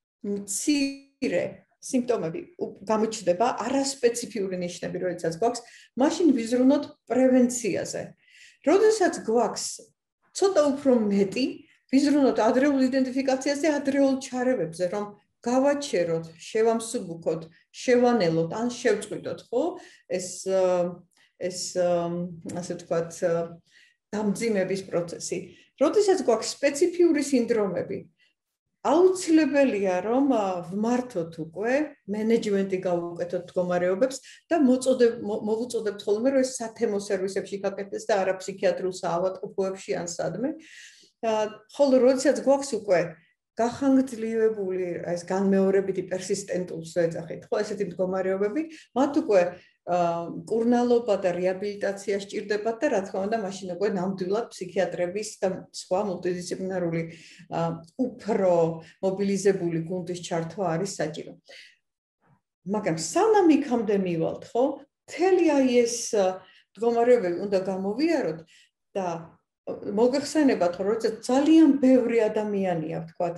მცირე სიმპტომები გამოჩნდება, არასპეციფიური ნიშნები, როდესაც გვაქვს, მაშინ ვიზრუნოთ პრევენციაზე. როდესაც გვაქვს ცოტა უფრო მეტი, ვიზრუნოთ ადრეულ იდენტიფიკაციაზე, ადრეულ ჩარევებზე, რომ გავაჩეროთ, შევამსუბუქოთ, შევანელოთ, ან შევწყვიტოთ, ხო? ეს ეს ასე ვთქვათ, დამძიმების პროცესი. როდესაც გვაქვს სპეციფიური სინდრომები, აუცილებელია რომ ვმართოთ უკვე მენეჯმენტი გავუკეთოთ მდგომარეობებს და მოვუწოდებთ ხოლმე რომ ეს სათემო სერვისებში გაკეთდეს და არა ფსიქიატრიულ საავადმყოფოებში ან სადმე. ხოლო როდესაც გვაქვს უკვე გახანგრძლივებული ეს განმეორებითი პერსისტენტულს ეძახით, ხო, ესეთი მდგომარეობები, მათ უკვე კურნალობა და რეაბილიტაცია სჭირდებათ და რა თქმა უნდა, მაშინ უკვე ნამდვილად ფსიქიატრების და სხვა მულტიდისციპლინარული უფრო მობილიზებული გუნდის ჩართვა არის საჭირო. მაგრამ სანამ იქამდე მივალთ, ხო, მთელი აი ეს მდგომარეობები უნდა გამოვიაროთ და მოგეხსენებათ, რომ როცა ძალიან ბევრი ადამიანია, ვთქვათ,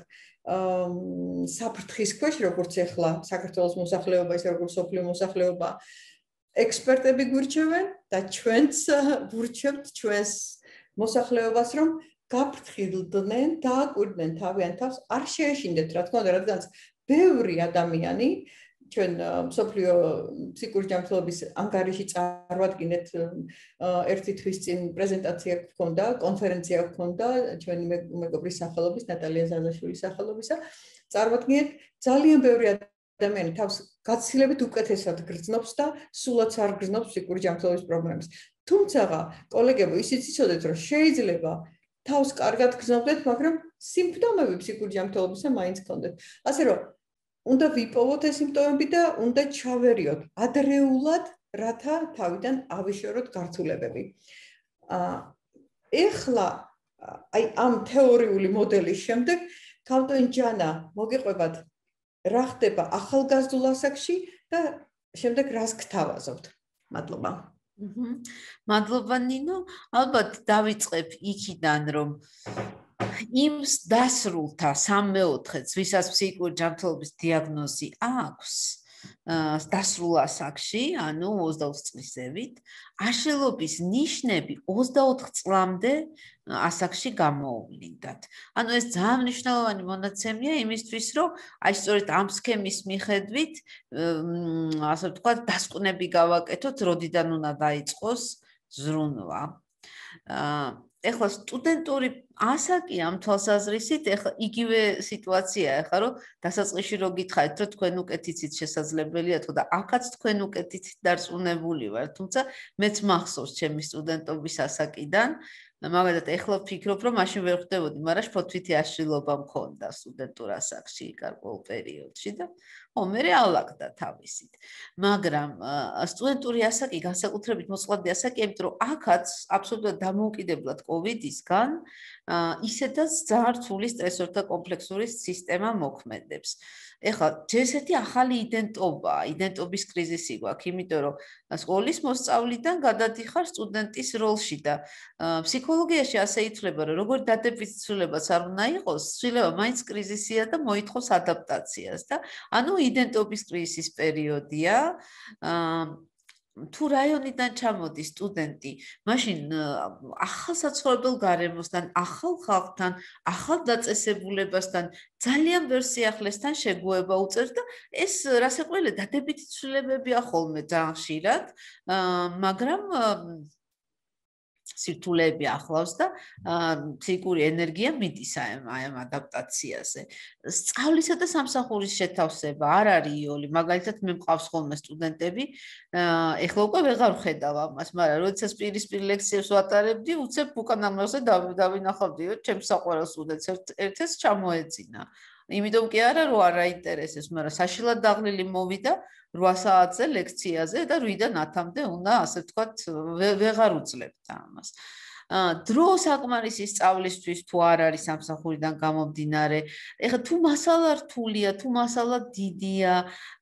საფრთხის ქვეშ, როგორც ახლა საქართველოს მოსახლეობა, ისე როგორც სოფლიო მოსახლეობა, ექსპერტები გვირჩევენ და ჩვენც ვურჩევთ ჩვენს მოსახლეობას, რომ გაფრთხილდნენ, დააკვირდნენ თავიანთ თავს, არ შეეშინდეთ, რა თქმა უნდა, რადგანაც ბევრი ადამიანი ჩვენ სოფლიო ფსიქიკური ჯანმრთელობის ანგარიში წარვადგინეთ ერთი თვის წინ პრეზენტაცია გქონდა, კონფერენცია გქონდა ჩვენი მეგობრის სახელობის, ნატალია ზაზაშვილის სახელობისა. წარვადგინეთ ძალიან ბევრი ადამიანი თავს გაცილებით უკეთესად გრძნობს და სულაც არ გრძნობს ფსიქიკური ჯანმრთელობის პრობლემებს. თუმცა, კოლეგებო, ისიც იცოდეთ, რომ შეიძლება თავს კარგად გრძნობდეთ, მაგრამ სიმპტომები ფსიქიკური ჯანმრთელობისა მაინც გქონდეთ. ასე რომ უნდა ვიპოვოთ ეს სიმპტომები და უნდა ჩავერიოთ ადრეულად, რათა თავიდან ავიშოროთ გართულებები. ეხლა აი ამ თეორიული მოდელის შემდეგ ქალბატონი ჯანა მოგიყვებათ რა ხდება ახალგაზრდულ ასაკში და შემდეგ რას გთავაზობთ? მადლობა. მადლობა ნინო, ალბათ დავიწყებ იქიდან, რომ იმ დასრულთა სამეოთხეც, ვისაც ფსიქიკური ჯანმრთელობის დიაგნოზი აქვს, დასრულ ასაკში, ანუ ოცდაოთხ წლისევით, აშლილობის ნიშნები ოცდაოთხ წლამდე ასაკში გამოუვლინდათ. ანუ ეს ძალიან მნიშვნელოვანი მონაცემია იმისთვის, რომ აი სწორედ ამ სქემის მიხედვით, ასე ვთქვათ, დასკვნები გავაკეთოთ, როდიდან უნდა დაიწყოს ზრუნვა. ეხლა სტუდენტური ასაკი ამ თვალსაზრისით ეხლა იგივე სიტუაცია ეხლა რომ დასაწყისში რო გითხარით რომ თქვენ უკეთ იცით შესაძლებელია თქო და აქაც თქვენ უკეთ იცით დარწმუნებული ვარ, თუმცა მეც მახსოვს ჩემი სტუდენტობის ასაკიდან, მაგალითად ეხლა ვფიქრობ რომ მაშინ ვერ ხვდებოდი, მაგრამ შფოთვითი აშლილობა მქონდა სტუდენტურ ასაკში გარკვეულ პერიოდში და ო მე რეალაკდა თავისით. მაგრამ სტუდენტური ასაკი განსაკუთრებით მოწყვლადი ასაკია, იმიტომ რომ აქაც აბსოლუტურად დამოუკიდებლად კოვიდისგან ისედაც ძალიან რთული სტრესორთა კომპლექსური სისტემა მოქმედებს. ეხლა ესეთი ახალი იდენტობა, იდენტობის კრიზისი გვაქვს, იმიტომ რომ სკოლის მოსწავლიდან გადადიხარ სტუდენტის როლში და ფსიქოლოგიაში ასე ითვლება, რომ როგორ დადებითი ცვლილებაც არ უნდა იყოს, ცვლილება მაინც კრიზისია და მოითხოვს ადაპტაციას და ანუ იდენტობის კრიზისის პერიოდია. თუ რაიონიდან ჩამოდის სტუდენტი, მაშინ ახალ საცხოვრებელ გარემოსთან, ახალ ხალხთან, ახალ დაწესებულებასთან, ძალიან ბევრ სიახლესთან შეგუება უწევს და ეს რასაკვირველია, დადებითი ცვლილებებია ხოლმე ძალიან ხშირად, მაგრამ სირთულეები ახლავს და ფსიქიკური ენერგია მიდის აი ამ ადაპტაციაზე. სწავლისა და სამსახურის შეთავსება არ არის იოლი, მაგალითად მე მყავს ხოლმე სტუდენტები, ეხლა უკვე ვეღარ ვხედავ ამას, მაგრამ როდესაც პირისპირ ლექციებს ვატარებდი, უცებ უკან ამაზე დავინახავდი, რომ ჩემს საყვარელ სტუდენტს ერთ-ერთს ჩამოეწინა. იმიტომ კი არა, რომ არ აინტერესებს, მაგრამ საშილად დაღლილი მოვიდა რვა საათზე ლექციაზე და რვიდან ათამდე უნდა, ასე ვთქვათ, ვეღარ უძლებდა ამას. დრო საკმარისი სწავლისთვის თუ არ არის სამსახურიდან გამომდინარე. ეხლა თუ მასალა რთულია, თუ მასალა დიდია,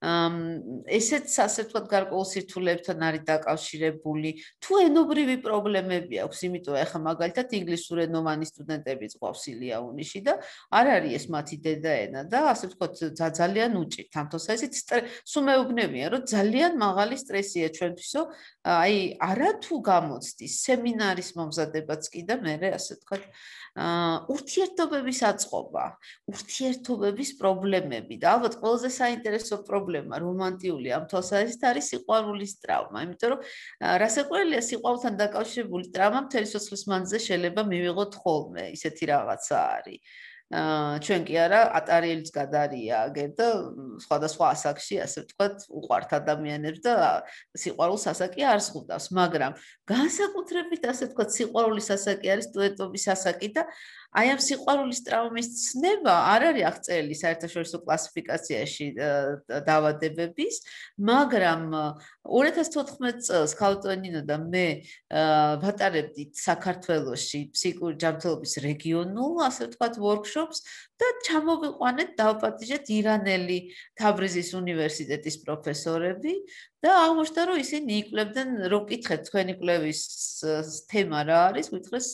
ესეც ასე ვთქვათ გარკვეულ სირთულეებთან არის დაკავშირებული. თუ ენობრივი პრობლემები აქვს, იმიტომ ეხლა მაგალითად ინგლისურენოვანი სტუდენტები წყვავს ილია-უნიში და არ არის ეს მათი დედაენა და ასე ვთქვათ ძალიან უჭირთ ამ თავს. ესეც სულ მეუბნებიან, რომ ძალიან მაღალი სტრესია ჩვენთვისო, აი არა თუ გამოცდის სემინარის მომზადებაც კი და მე ასე ვთქვათ ურთიერთობების აწყობა, ურთიერთობების პრობლემები და ალბათ ყველაზე საინტერესო პრობლემა რომანტიული ამ თვალსაზრისით არის სიყვარულის ტრავმა, იმიტომ რომ რასაკვირველია სიყვარულთან დაკავშირებული ტრავმა მთელი სიცოცხლის მანძილზე შეიძლება მივიღოთ ხოლმე, ისეთი რაღაცა არის. ჩვენ კი არა ატარიელიც გადარიაგებ და სხვადასხვა ასაკში ასე ვთქვათ უყვართ ადამიანებს და სიყვარულს ასაკი არ ზღუდავს, მაგრამ განსაკუთრებით ასე ვთქვათ სიყვარულის ასაკი არის სტუდენტობის ასაკი და აი ამ სიყვარულის ტრავმის ცნება არ არის აღწერილი საერთაშორისო კლასიფიკაციაში დაავადებების, მაგრამ ორი ათას თოთხმეტ წელს ქალბატონინო და მე ვატარებდით საქართველოში ფსიქიკური ჯანმრთელობის რეგიონულ, ასე ვთქვათ, workshops და ჩამოვიყვანეთ დავპატიჟეთ ირანელი თაბრიზის უნივერსიტეტის პროფესორები და აღმოჩნდა, რომ ისინი იკვლევდნენ, რომ კითხეთ თქვენი კვლევის თემა რა არის, გითხრეს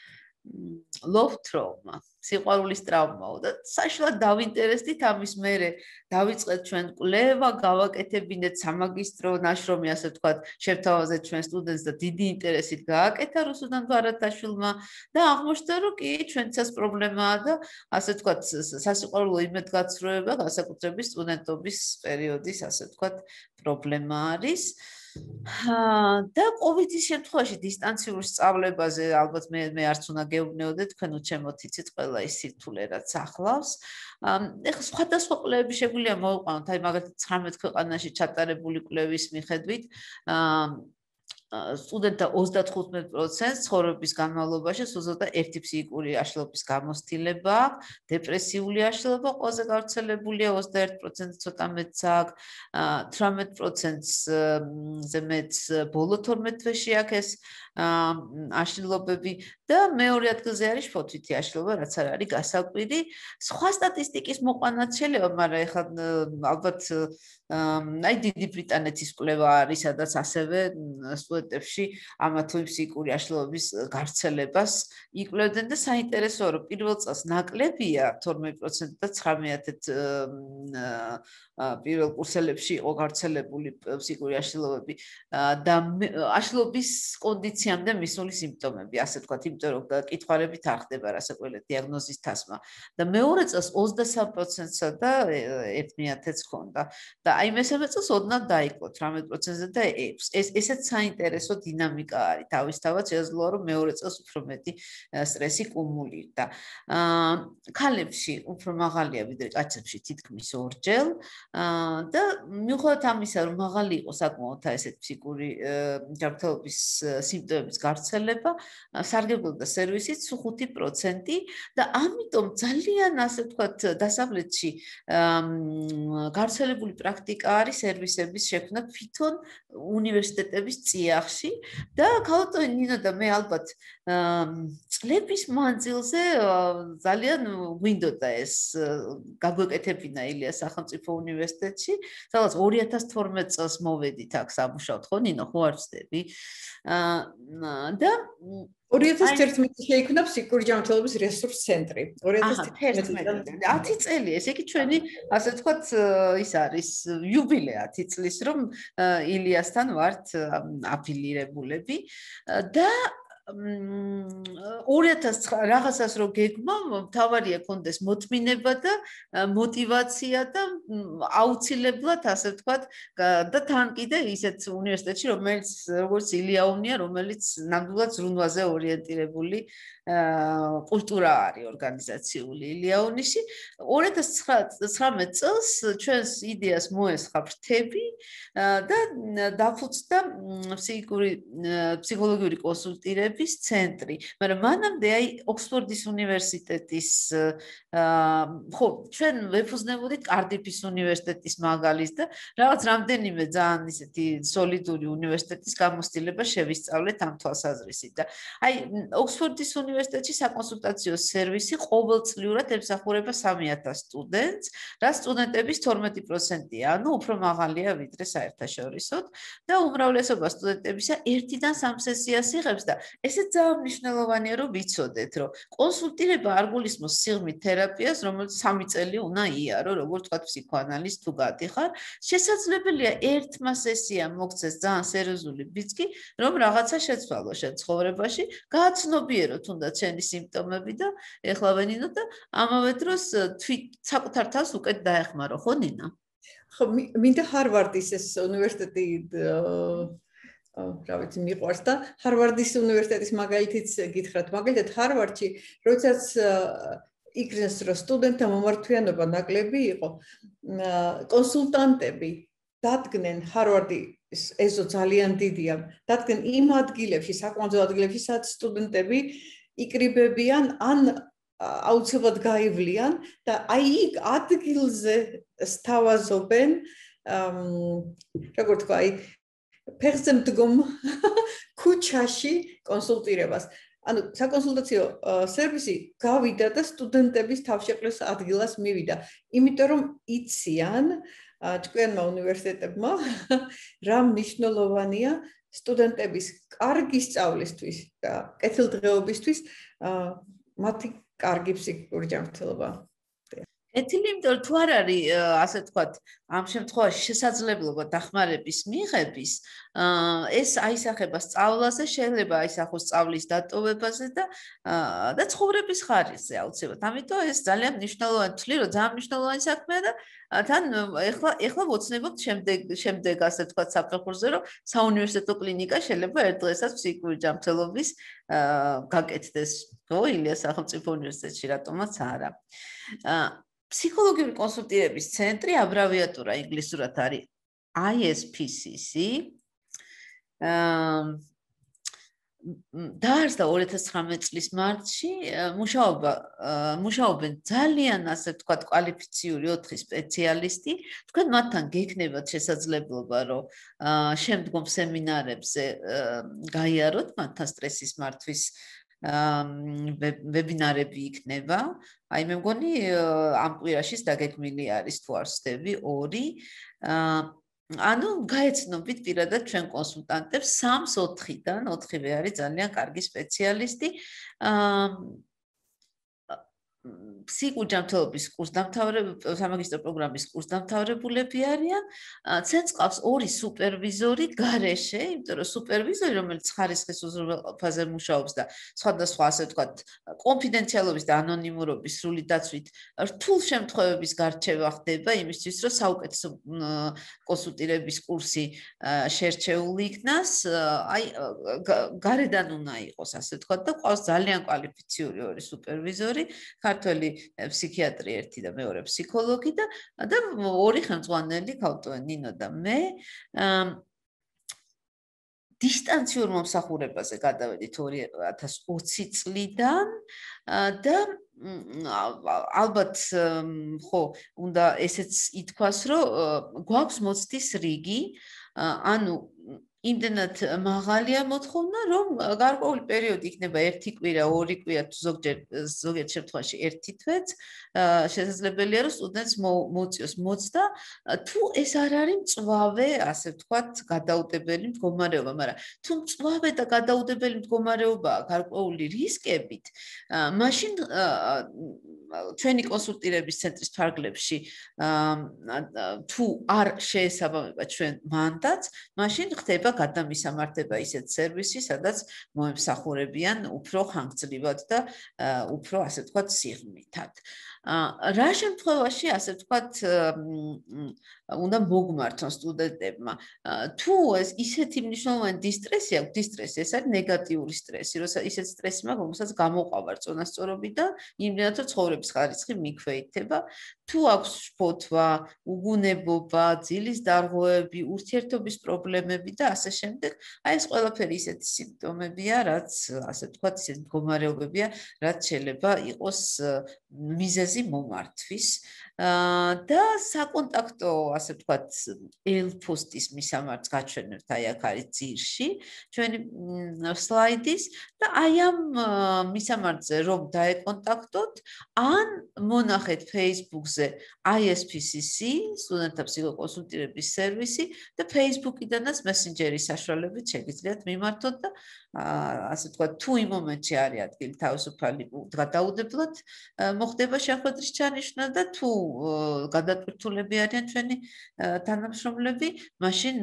love trauma, სიყვარულის ტრავმაო და საშუალოდ დავინტერესდით ამის მერე დავიწყეთ ჩვენ კვლევა, გავაკეთებინეთ სამაგისტრო ნაშრომი, ასე ვთქვათ, შევთავაზეთ ჩვენ სტუდენტს და დიდი ინტერესით გააკეთა რუსუდან ბარათაშვილმა და აღმოჩნდა, რომ კი ჩვენცაც პრობლემაა და ასე ვთქვათ, სასიყვარულო იმედგაცრუება განსაკუთრებით სტუდენტობის პერიოდის, ასე ვთქვათ, პრობლემა არის. და კოვიდის შემთხვევაში დისტანციურ სწავლებაზე ალბათ მე მე არც უნდა გეუბნეოდეთ, თქვენ უჩემოთ იცით ყველა ის სირთულე რაც ახლავს. ეხლა სხვადასხვა კვლევები შეგვიძლია მოვიყვანოთ, აი მაგალითად ცხრამეტ ქვეყანაში ჩატარებული კვლევის მიხედვით, სტუდენტთა ოცდათხუთმეტ პროცენტს ცხოვრების განმავლობაში სულზედა ერთი ფსიქიკური აშლობის გამოცდილება აქვს, დეპრესიული აშლობა ყველაზე გავრცელებულია ოცდაერთ პროცენტს ცოტა მეტს აქვს, თვრამეტ პროცენტზე მეტს ბოლო თორმეტ თვეში აქვს ეს აშლილობები და მეორე ადგილზე არის შფოთვითი აშლილობა, რაც არ არის გასაკვირი. სხვა სტატისტიკის მოყვანაც შეიძლება, მაგრამ ეხლა ალბათ აი დიდი ბრიტანეთის კვლევა არის, სადაც ასევე სტუდენტებში ამა თუ იმ ფსიქიკური აშლილობის გავრცელებას იკვლევდნენ და საინტერესოა, რომ პირველ წელს ნაკლებია თორმეტ პროცენტი და ცხრამეტ პირველ კურსელებში იყო გავრცელებული ფსიქიკური აშლილობები და აშლილობის კონდიციამდე მისული სიმპტომები, ასე ვთქვათ, იმიტომ რომ კითხვარებით არ ხდება რასაკვირველია დიაგნოზის თასმა და მეორე წელს ოცდასამ პროცენტსა და ერთ მეათეც ჰქონდა და აი მესამე წელს ოდნავ დაიკლო თვრამეტ პროცენტზე და ექვს. ეს ესეც საინტერესო დინამიკა არის. თავისთავად შესაძლოა რომ მეორე წელს უფრო მეტი სტრესი კუმულირდა. ქალებში უფრო მაღალია ვიდრე კაცებში თითქმის ორჯერ და მიუხედავად ამისა, რომ მაღალი იყო საკმაოდ ესეთ ფსიქური ჯანმრთელობის სიმპტომების გავრცელება, სარგებლობდა სერვისით ხუთი პროცენტი და ამიტომ ძალიან ასე ვთქვათ დასავლეთში გავრცელებული პრაქტიკა არის სერვისების შექმნა თვითონ უნივერსიტეტების წიაღში და ქალბატონი ნინო და მე ალბათ წლების მანძილზე ძალიან გვინდოდა ეს გაგვეკეთებინა ილიას სახელმწიფო უნივერსიტეტში, სადაც ორი ათას თორმეტ წელს მოვედით აქ სამუშაოდ, ხო ნინო, ხო არ ვწდები? და ორი ათას თერთმეტი შეიქმნა ფსიქიკური ჯანმრთელობის რესურს ცენტრი. ორი ათას თერთმეტი ათი წელი, ესე იგი ჩვენი, ასე ვთქვათ, ის არის იუბილე ათი წლის, რომ ილიასთან ვართ აფილირებულები და ორი ათას რაღაცას რო გეგმა, მთავარია კონდეს მოთმინება და მოტივაცია და აუცილებლად ასე ვთქვათ და თან კიდე ისეთ უნივერსიტეტში, რომელიც როგორც ილია-უნია, რომელიც ნამდვილად ზრუნვაზე ორიენტირებული კულტურა არის ორგანიზაციული ილია-უნიში. ორი ათას ცხრამეტ წელს ჩვენს იდეას მოესხა ფრთები და დაფუძნდა ფსიქიკური ფსიქოლოგიური კონსულტირება სტუდენტების ცენტრი. მაგრამ მანამდე აი ოქსფორდის უნივერსიტეტის ხო, ჩვენ ვეფუძნებოდით კარდიფის უნივერსიტეტის მაგალითს და რაღაც რამდენიმე ძალიან ისეთი სოლიდური უნივერსიტეტის გამოცდილება შევისწავლეთ ამ თვალსაზრისით და აი ოქსფორდის უნივერსიტეტში საკონსულტაციო სერვისი ყოველწლიურად ემსახურება სამი ათას სტუდენტს, რაც სტუდენტების თორმეტი პროცენტია, ანუ უფრო მაღალია ვიდრე საერთაშორისოდ და უმრავლესობა სტუდენტებისა ერთიდან სამ სესიას იღებს და ესე ძალიან მნიშვნელოვანია რომ ვიცოდეთ, რომ კონსულტირება არ გულისხმობს სიღრმით თერაპიას, რომელიც სამი წელი უნდა იარო, როგორც თქვა ფსიქოანალიზ თუ გადიხარ, შესაძლებელია ერთმა სესიამ მოგცეს ძალიან სერიოზული ბიძგი, რომ რაღაცა შეცვალო შენ ცხოვრებაში, გააცნობიერო თუნდაც შენი სიმპტომები და ეხლა ვენინო და ამავე დროს თვით საკუთარ თავს უკეთ დაეხმარო, ხო ნინა? ხო, მინდა ჰარვარდის ეს უნივერსიტეტი რა ვიცი მიყვარს და ჰარვარდის უნივერსიტეტის მაგალითიც გითხრათ, მაგალითად ჰარვარდში, როდესაც იქნეს რომ სტუდენტთა მომართვიანობა ნაკლები იყო, კონსულტანტები დადგნენ ჰარვარდის ეზო ძალიან დიდია, დადგნენ იმ ადგილებში, საკმაოდ ადგილებში, სადაც სტუდენტები იკრიბებიან ან აუცილებლად გაივლიან და აი იქ ადგილზე სთავაზობენ როგორ თქვა, აი ფეხზე მდგომ ქუჩაში კონსულტირებას. ანუ საკონსულტაციო სერვისი გავიდა და სტუდენტების თავშეყრის ადგილას მივიდა. იმიტომ რომ იციან ჭკვიანმა უნივერსიტეტებმა რა მნიშვნელოვანია სტუდენტების კარგი სწავლისთვის და კეთილდღეობისთვის მათი კარგი ფსიქიკური ჯანმრთელობა. ეთილი, იმიტომ თუ არ არის ასე ვთქვათ, ამ შემთხვევაში შესაძლებლობა დახმარების მიღების, ეს აისახება სწავლაზე, შეიძლება აისახოს სწავლის დატოვებაზე და და ცხოვრების ხარისხზე აუცილებლად. ამიტომ ეს ძალიან მნიშვნელოვანი თვლი, რომ ძალიან მნიშვნელოვანი საქმეა და თან ეხლა ეხლა ვოცნებობთ შემდეგ შემდეგ ასე ვთქვათ საფეხურზე, რომ საუნივერსიტეტო კლინიკა შეიძლება ერთ დღესაც ფსიქიკური ჯანმრთელობის გაკეთდეს, ხო, ილიას სახელმწიფო უნივერსიტეტში, რატომაც არა. ფსიქოლოგიური კონსულტირების ცენტრი აბრევიატურა ინგლისურად არის I S P C C. დაარსდა ორი ათას ცხრამეტ წლის მარტში, მუშაობა მუშაობენ ძალიან ასე ვთქვათ კვალიფიციური ოთხი სპეციალისტი. თქვენ მათთან გექნებათ შესაძლებლობა, რომ შემდგომ სემინარებზე გაიაროთ მათთან სტრესის მართვის ვებინარები იქნება. აი მე მგონი ამ კვირაშიც დაგეგმილი არის თუ არ ვსდები ორი. ანუ გაეცნობით პირადად ჩვენ კონსულტანტებს სამს ოთხიდან, ოთხივე არის ძალიან კარგი სპეციალისტი. ფსიქიკური ჯანმრთელობის კურსდამთავრებულები, სამაგისტრო პროგრამის კურსდამთავრებულები არიან. ცენს ყავს ორი სუპერვიზორი გარეშე, იმიტომ რომ სუპერვიზორი, რომელიც ხარისხის უზრუნველყოფაზე მუშაობს და სხვადასხვა ასე ვთქვათ, კონფიდენციალობის და ანონიმურობის სრული დაცვით რთულ შემთხვევების გარჩევა ხდება იმისთვის, რომ საუკეთესო კონსულტირების კურსი შერჩეული იქნას, აი გარედან უნდა იყოს ასე ვთქვათ და ყავს ძალიან კვალიფიციური ორი სუპერვიზორი. ქართველი ფსიქიატრი ერთი და მეორე ფსიქოლოგი და და ორი ხელმძღვანელი ქალტო ნინო და მე დისტანციურ მომსახურებაზე გადავედით ორი ათას ოცი წლიდან და ალბათ ხო უნდა ესეც ითქვას რომ გვაქვს მოცდის რიგი ანუ იმდენად მაღალია მოთხოვნა, რომ გარკვეული პერიოდი იქნება ერთი კვირა, ორი კვირა, თუ ზოგჯერ ზოგიერთ შემთხვევაში ერთი თვეც, შესაძლებელია რომ სტუდენტს მოუწიოს მოცდა, თუ ეს არ არის მწვავე, ასე ვთქვათ, გადაუდებელი მდგომარეობა, მაგრამ თუ მწვავე და გადაუდებელი მდგომარეობაა გარკვეული რისკებით, მაშინ ჩვენი კონსულტირების ცენტრის ფარგლებში თუ არ შეესაბამება ჩვენ მანდატს, მაშინ ხდება გადამისამართება ისეთ სერვისი, სადაც მოემსახურებიან უფრო ხანგრძლივად და უფრო ასე ვთქვათ სიღრმითად. რა შემთხვევაში ასე ვთქვათ უნდა მოგმართონ სტუდენტებმა თუ ეს ისეთი მნიშვნელოვანი დისტრესი აქვს, დისტრესი ეს არის ნეგატიური სტრესი, როცა ისეთ სტრესი მაქვს, რომელსაც გამოყვავარ წონასწორობიდან, იმდენად რომ ცხოვრების ხარისხი მიქვეითება, თუ აქვს შფოთვა, უგუნებობა, ძილის დარღვევები, ურთიერთობის პრობლემები და ასე შემდეგ. აი ეს ყველაფერი ისეთი სიმპტომებია, რაც ასე ვთქვათ, ისეთი მდგომარეობებია, რაც შეიძლება იყოს მიზეზი მომართვის. და საკონტაქტო, ასე ვთქვათ, ელფოსტის მისამართს გაჩვენებთ აი აქ არის ძირში, ჩვენი სლაიდის და აი ამ მისამართზე რომ დაეკონტაქტოთ, ან მონახეთ Facebook-ზე I S P C C, სტუდენტთა ფსიქოკონსულტირების სერვისი და Facebook-იდანაც Messenger-ის საშუალებით შეგიძლიათ მიმართოთ და ასე ვთქვათ, თუ იმ მომენტში არის ადგილი თავისუფალი გადაუდებლად მოხდება შეხვედრის ჩანიშვნა და თუ გადატვირთულები არიან ჩვენი თანამშრომლები, მაშინ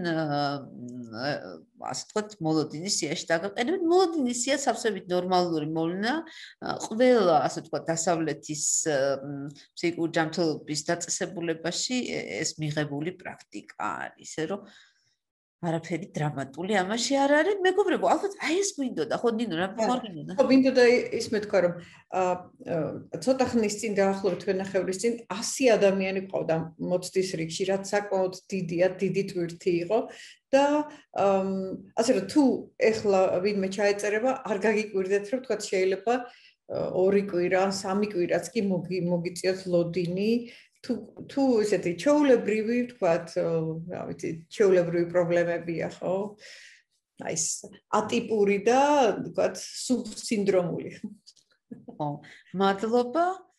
ასე ვთქვათ, მოლოდინის სიაში დაგაყენებთ. მოლოდინის სია სავსებით ნორმალური მოვლენა, ყველა ასე ვთქვათ, დასავლეთის ფსიქიკური ჯანმრთელობის დაწესებულებაში ეს მიღებული პრაქტიკა არის, ისე რომ არაფერი დრამატული ამაში არ არის. მეგობრებო, ალბათ აი ეს გვინდოდა, ხო ნინო, რა ხარ გინდოდა? ხო, გვინდოდა ის მეთქვა, რომ ცოტა ხნის წინ დაახლოებით ვენახევრის წინ ასი ადამიანი ყავდა მოცდის რიგში, რაც საკმაოდ დიდია, დიდი ტვირთი იყო და ასე რომ თუ ეხლა ვინმე ჩაეწერება, არ გაგიკვირდეთ, რომ თქვა შეიძლება ორი კვირა, სამი კვირაც კი მოგიწიოთ ლოდინი. თუ თუ ესეთი ჩეულებრივი, ვთქვათ, რა ვიცი, ჩეულებრივი პრობლემებია, ხო? აი ეს ატიპური და ვთქვათ, სუბსინდრომული. ხო, მადლობა.